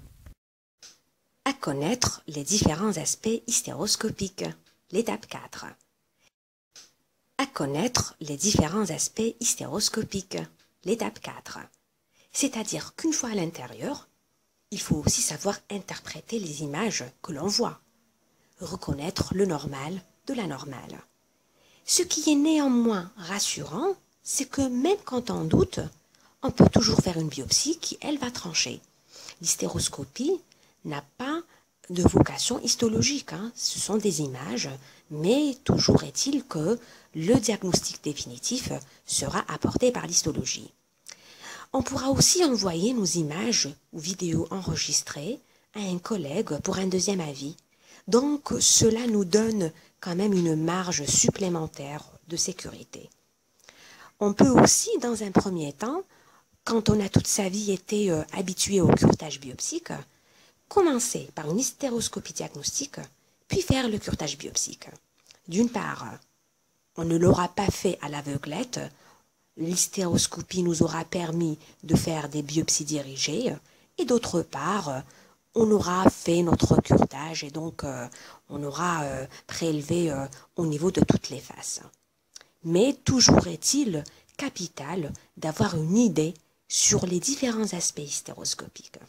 À connaître les différents aspects hystéroscopiques. L'étape quatre. À connaître les différents aspects hystéroscopiques. L'étape quatre. C'est-à-dire qu'une fois à l'intérieur, il faut aussi savoir interpréter les images que l'on voit. Reconnaître le normal de l'anormal. Ce qui est néanmoins rassurant, c'est que même quand on doute, on peut toujours faire une biopsie qui, elle, va trancher. L'hystéroscopie n'a pas de vocation histologique, hein. Ce sont des images, mais toujours est-il que le diagnostic définitif sera apporté par l'histologie. On pourra aussi envoyer nos images ou vidéos enregistrées à un collègue pour un deuxième avis. Donc, cela nous donne quand même une marge supplémentaire de sécurité. On peut aussi, dans un premier temps, quand on a toute sa vie été euh, habitué au curetage biopsique, commencer par une hystéroscopie diagnostique, puis faire le curetage biopsique. D'une part, on ne l'aura pas fait à l'aveuglette. L'hystéroscopie nous aura permis de faire des biopsies dirigées, et d'autre part, on aura fait notre curetage et donc euh, on aura euh, prélevé euh, au niveau de toutes les faces. Mais toujours est-il capital d'avoir une idée sur les différents aspects hystéroscopiques.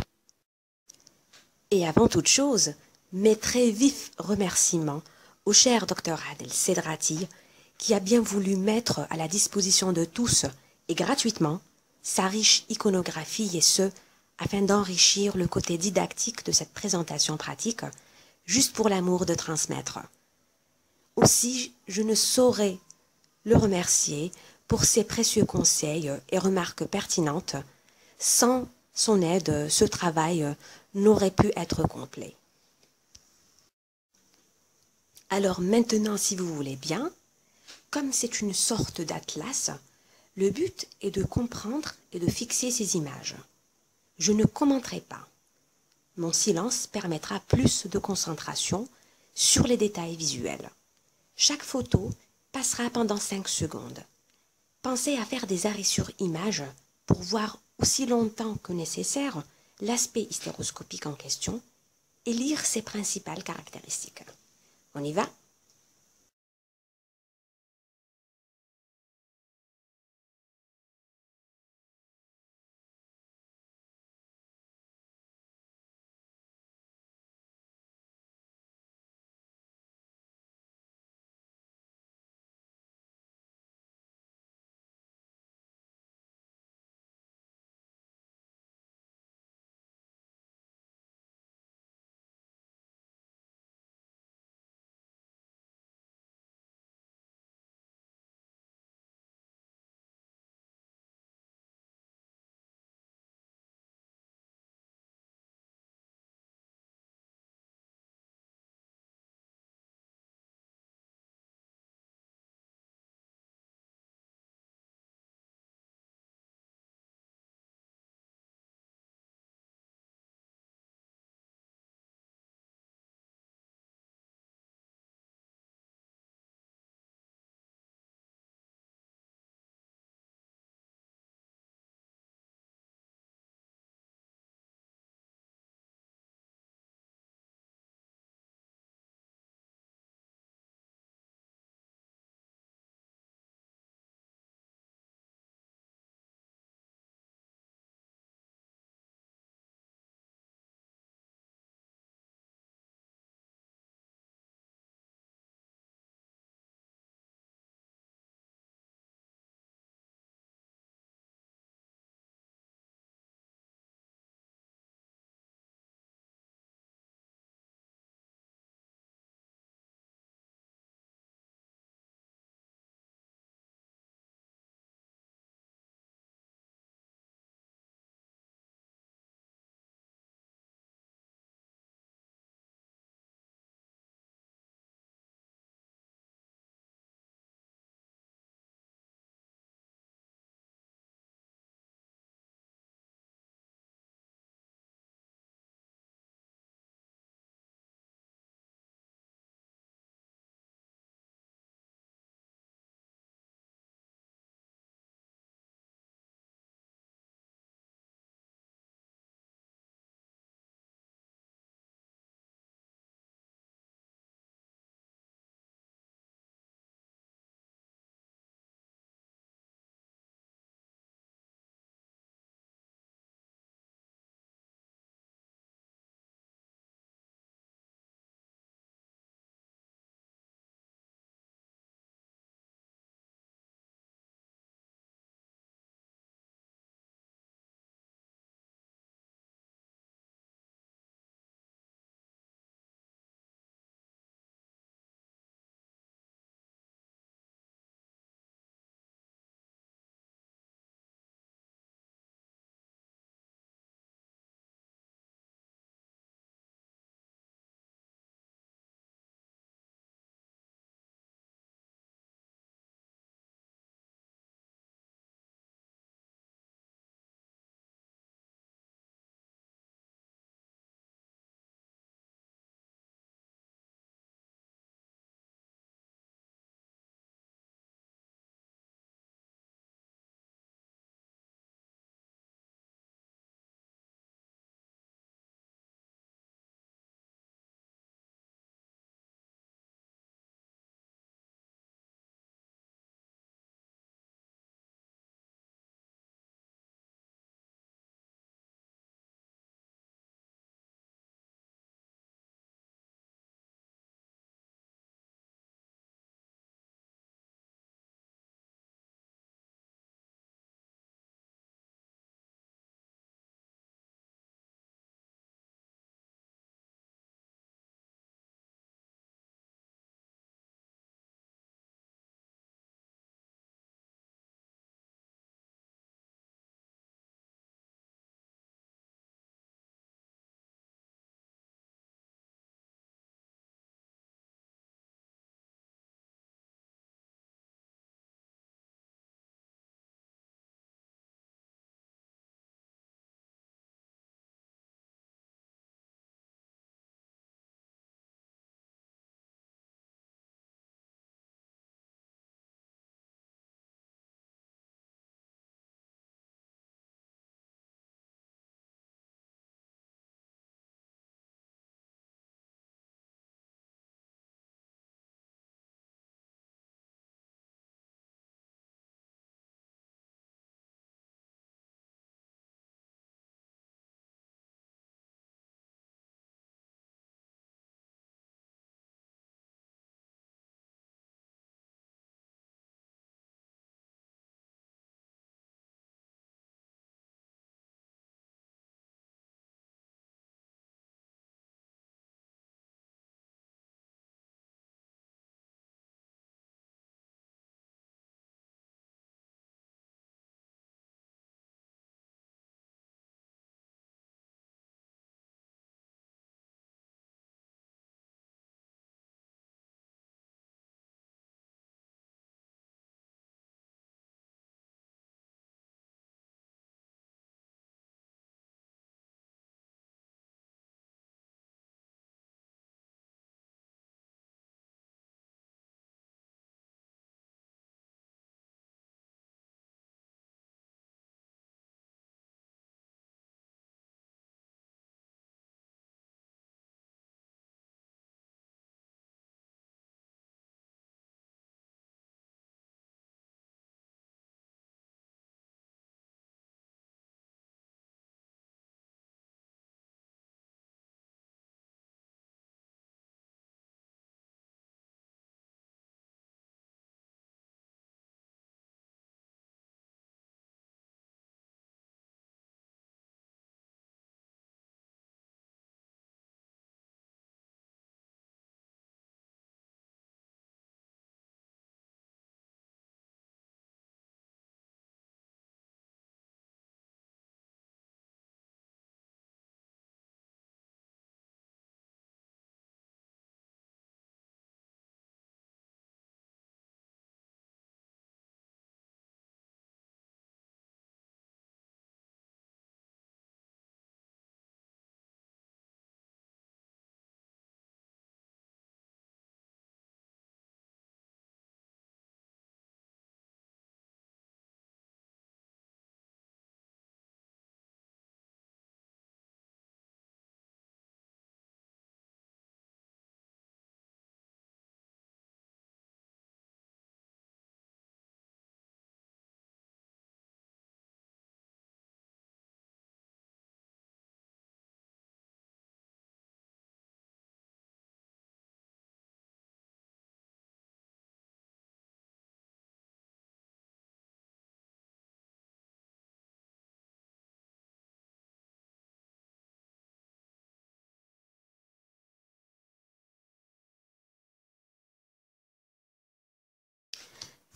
Et avant toute chose, mes très vifs remerciements au cher docteur Adel Sedrati, qui a bien voulu mettre à la disposition de tous, et gratuitement, sa riche iconographie, et ce, afin d'enrichir le côté didactique de cette présentation pratique, juste pour l'amour de transmettre. Aussi, je ne saurais le remercier pour ses précieux conseils et remarques pertinentes. Sans son aide, ce travail n'aurait pu être complet. Alors maintenant, si vous voulez bien, comme c'est une sorte d'atlas, le but est de comprendre et de fixer ces images. Je ne commenterai pas. Mon silence permettra plus de concentration sur les détails visuels. Chaque photo passera pendant cinq secondes. Pensez à faire des arrêts sur image pour voir aussi longtemps que nécessaire l'aspect hystéroscopique en question et lire ses principales caractéristiques. On y va ?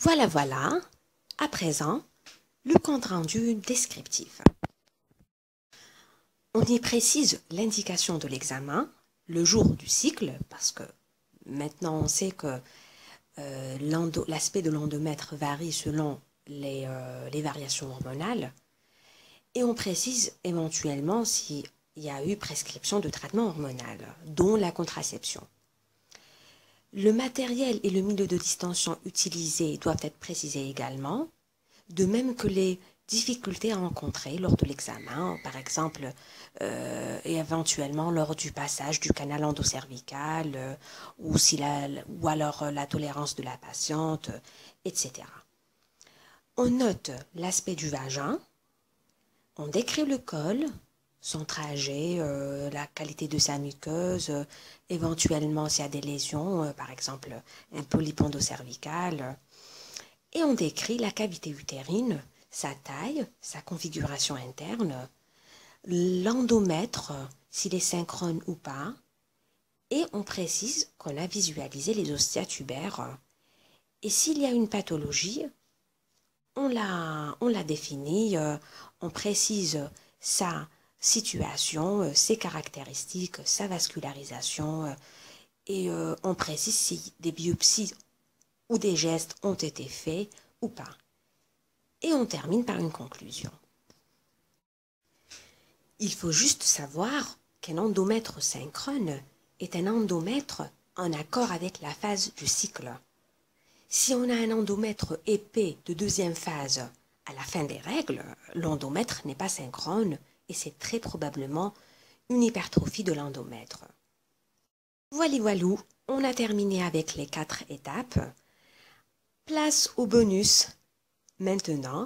Voilà, voilà. À présent, le compte-rendu descriptif. On y précise l'indication de l'examen, le jour du cycle, parce que maintenant on sait que euh, l'aspect de l'endomètre varie selon les, euh, les variations hormonales, et on précise éventuellement s'il y a eu prescription de traitement hormonal, dont la contraception. Le matériel et le milieu de distension utilisés doivent être précisés également, de même que les difficultés rencontrées lors de l'examen, par exemple, euh, et éventuellement lors du passage du canal endocervical, euh, ou, si la, ou alors euh, la tolérance de la patiente, euh, et cetera. On note l'aspect du vagin, on décrit le col, son trajet, euh, la qualité de sa muqueuse, euh, éventuellement s'il y a des lésions, euh, par exemple un polype endocervical, et on décrit la cavité utérine, sa taille, sa configuration interne, l'endomètre, s'il est synchrone ou pas, et on précise qu'on a visualisé les osseatubères. Et s'il y a une pathologie, on la, on la définit, euh, on précise sa situation, euh, ses caractéristiques, sa vascularisation, euh, et euh, on précise si des biopsies ou des gestes ont été faits ou pas. Et on termine par une conclusion. Il faut juste savoir qu'un endomètre synchrone est un endomètre en accord avec la phase du cycle. Si on a un endomètre épais de deuxième phase à la fin des règles, l'endomètre n'est pas synchrone et c'est très probablement une hypertrophie de l'endomètre. Voilà, voilou, on a terminé avec les quatre étapes. Place au bonus maintenant,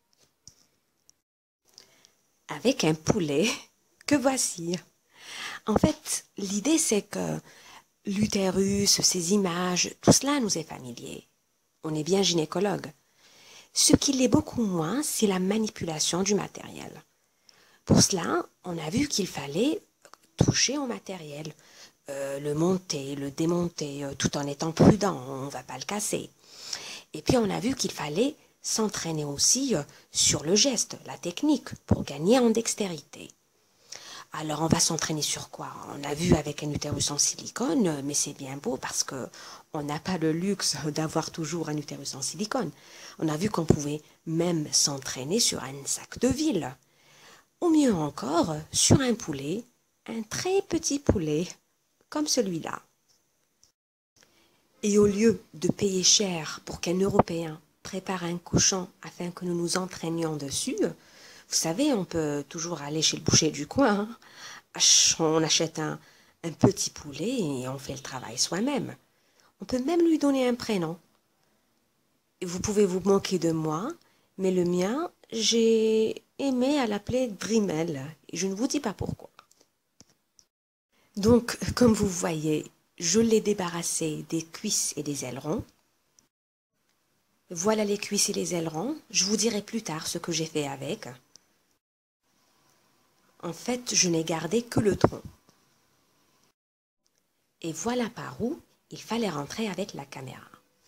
avec un poulet que voici. En fait, l'idée c'est que l'utérus, ces images, tout cela nous est familier. On est bien gynécologue. Ce qui l'est beaucoup moins, c'est la manipulation du matériel. Pour cela, on a vu qu'il fallait toucher au matériel, euh, le monter, le démonter, euh, tout en étant prudent, on ne va pas le casser. Et puis on a vu qu'il fallait s'entraîner aussi euh, sur le geste, la technique, pour gagner en dextérité. Alors on va s'entraîner sur quoi? On a vu avec un utérus en silicone, mais c'est bien beau parce que on n'a pas le luxe d'avoir toujours un utérus en silicone. On a vu qu'on pouvait même s'entraîner sur un sac de ville. Ou mieux encore, sur un poulet, un très petit poulet, comme celui-là. Et au lieu de payer cher pour qu'un Européen prépare un cochon afin que nous nous entraînions dessus, vous savez, on peut toujours aller chez le boucher du coin. Hein. On achète un, un petit poulet et on fait le travail soi-même. On peut même lui donner un prénom. Et vous pouvez vous moquer de moi, mais le mien, j'ai aimé à l'appeler Dremel. Et je ne vous dis pas pourquoi. Donc, comme vous voyez, je l'ai débarrassé des cuisses et des ailerons. Voilà les cuisses et les ailerons. Je vous dirai plus tard ce que j'ai fait avec. En fait, je n'ai gardé que le tronc. Et voilà par où il fallait rentrer avec la caméra.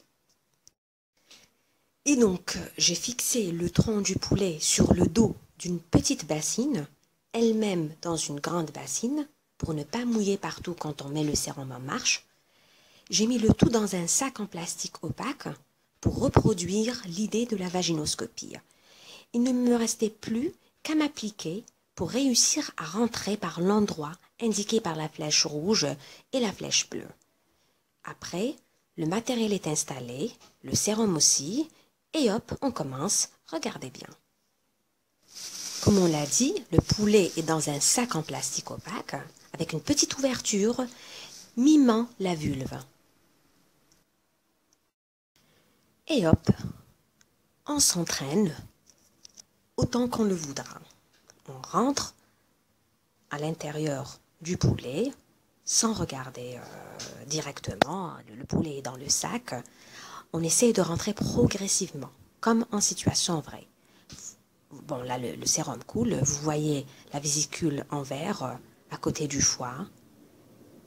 Et donc, j'ai fixé le tronc du poulet sur le dos d'une petite bassine, elle-même dans une grande bassine, pour ne pas mouiller partout quand on met le sérum en marche. J'ai mis le tout dans un sac en plastique opaque pour reproduire l'idée de la vaginoscopie. Il ne me restait plus qu'à m'appliquer pour réussir à rentrer par l'endroit indiqué par la flèche rouge et la flèche bleue. Après, le matériel est installé, le sérum aussi, et hop, on commence, regardez bien. Comme on l'a dit, le poulet est dans un sac en plastique opaque, avec une petite ouverture, mimant la vulve. Et hop, on s'entraîne autant qu'on le voudra. On rentre à l'intérieur du poulet sans regarder euh, directement. Le, le poulet est dans le sac. On essaye de rentrer progressivement, comme en situation vraie. Bon, là, le, le sérum coule. Vous voyez la vésicule en vert euh, à côté du foie.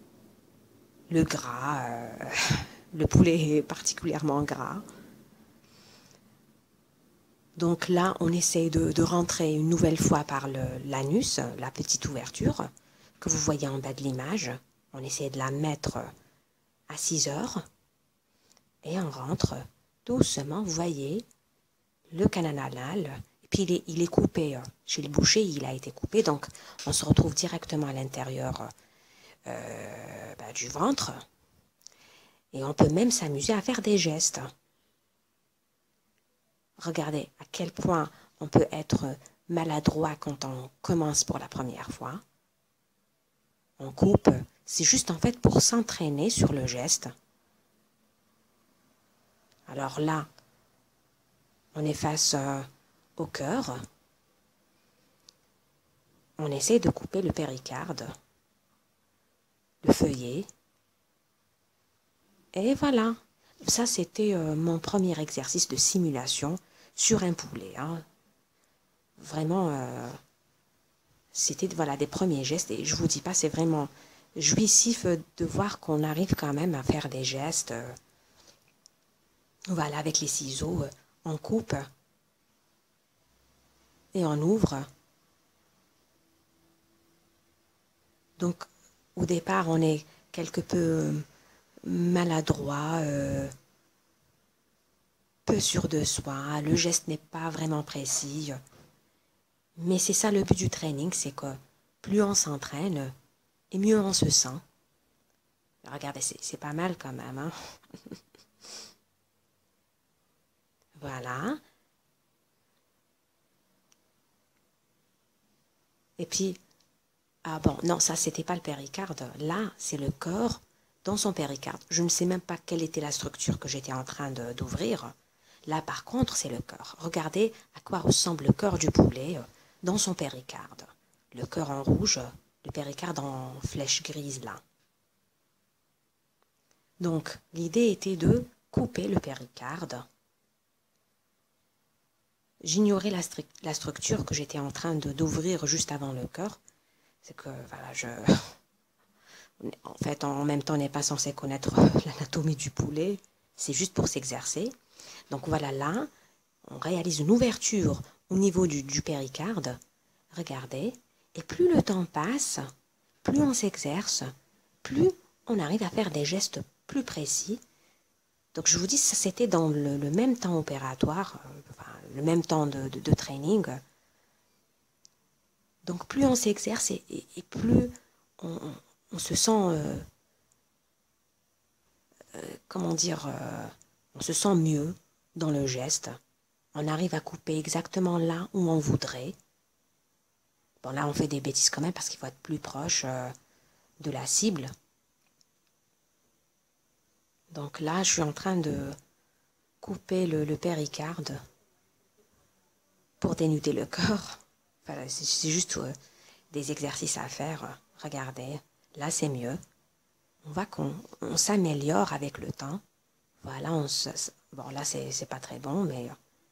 Le gras, euh, le poulet est particulièrement gras. Donc là, on essaye de, de rentrer une nouvelle fois par l'anus, la petite ouverture que vous voyez en bas de l'image. On essaie de la mettre à six heures et on rentre doucement, vous voyez, le canal anal. Et puis il est, il est coupé, chez le boucher, il a été coupé, donc on se retrouve directement à l'intérieur euh, bah, du ventre. Et on peut même s'amuser à faire des gestes. Regardez à quel point on peut être maladroit quand on commence pour la première fois. On coupe, c'est juste en fait pour s'entraîner sur le geste. Alors là, on est face euh, au cœur. On essaie de couper le péricarde, le feuillet. Et voilà. Ça, c'était euh, mon premier exercice de simulation sur un poulet. Hein. Vraiment, euh, c'était voilà, des premiers gestes. Et je vous dis pas, c'est vraiment jouissif de voir qu'on arrive quand même à faire des gestes. Euh, voilà, avec les ciseaux, euh, on coupe et on ouvre. Donc, au départ, on est quelque peu euh, maladroit, euh, peu sûr de soi, le geste n'est pas vraiment précis. Mais c'est ça le but du training, c'est que plus on s'entraîne, et mieux on se sent. Regardez, c'est pas mal quand même. Hein? Voilà. Et puis, ah bon, non, ça c'était pas le péricarde. Là, c'est le corps dans son péricarde. Je ne sais même pas quelle était la structure que j'étais en train d'ouvrir. Là, par contre, c'est le cœur. Regardez à quoi ressemble le cœur du poulet dans son péricarde. Le cœur en rouge, le péricarde en flèche grise, là. Donc, l'idée était de couper le péricarde. J'ignorais la, la structure que j'étais en train d'ouvrir juste avant le cœur. C'est que, voilà, je... En fait, en même temps, on n'est pas censé connaître l'anatomie du poulet. C'est juste pour s'exercer. Donc voilà, là, on réalise une ouverture au niveau du, du péricarde. Regardez. Et plus le temps passe, plus on s'exerce, plus on arrive à faire des gestes plus précis. Donc je vous dis, ça c'était dans le, le même temps opératoire, enfin, le même temps de, de, de training. Donc plus on s'exerce et, et, et plus on, on, on se sent, euh, euh, comment dire, euh, on se sent mieux dans le geste. On arrive à couper exactement là où on voudrait. Bon, là, on fait des bêtises quand même parce qu'il faut être plus proche euh, de la cible. Donc là, je suis en train de couper le, le péricarde pour dénuder le corps. Voilà, c'est juste euh, des exercices à faire. Regardez, là, c'est mieux. On voit qu'on on s'améliore avec le temps. Voilà, on se... Bon, là, c'est pas très bon, mais...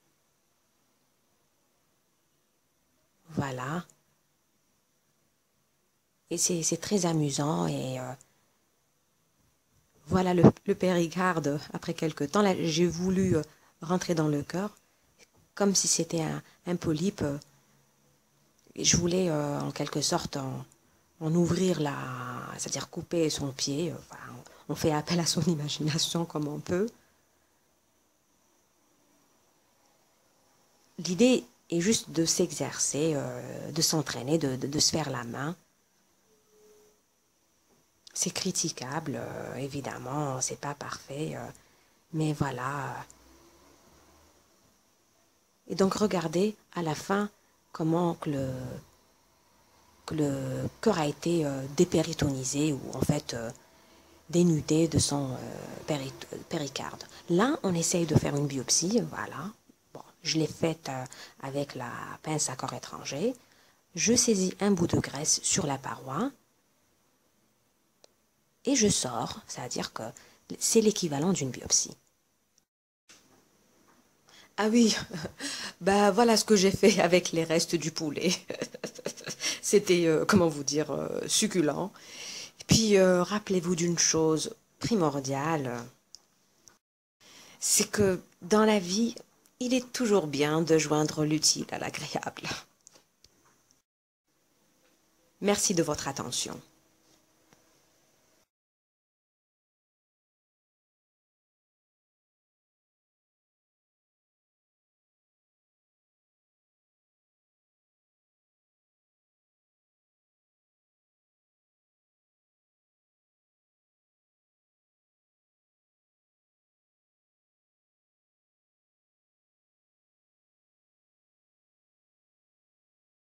Voilà. Et c'est très amusant et... Euh, voilà le, le péricarde après quelques temps. Là, j'ai voulu euh, rentrer dans le cœur, comme si c'était un, un polype. Euh, et je voulais, euh, en quelque sorte, en, en ouvrir la... C'est-à-dire couper son pied. Enfin, on, on fait appel à son imagination comme on peut. L'idée est juste de s'exercer, euh, de s'entraîner, de, de, de se faire la main. C'est critiquable, euh, évidemment, c'est pas parfait, euh, mais voilà. Et donc regardez à la fin comment que le, que le cœur a été euh, dépéritonisé ou en fait euh, dénudé de son euh, péri péricarde. Là, on essaye de faire une biopsie, voilà. Bon, je l'ai faite euh, avec la pince à corps étranger. Je saisis un bout de graisse sur la paroi. Et je sors, c'est-à-dire que c'est l'équivalent d'une biopsie. Ah oui, bah voilà ce que j'ai fait avec les restes du poulet. C'était, euh, comment vous dire, euh, succulent. Et puis, euh, rappelez-vous d'une chose primordiale, c'est que dans la vie, il est toujours bien de joindre l'utile à l'agréable. Merci de votre attention.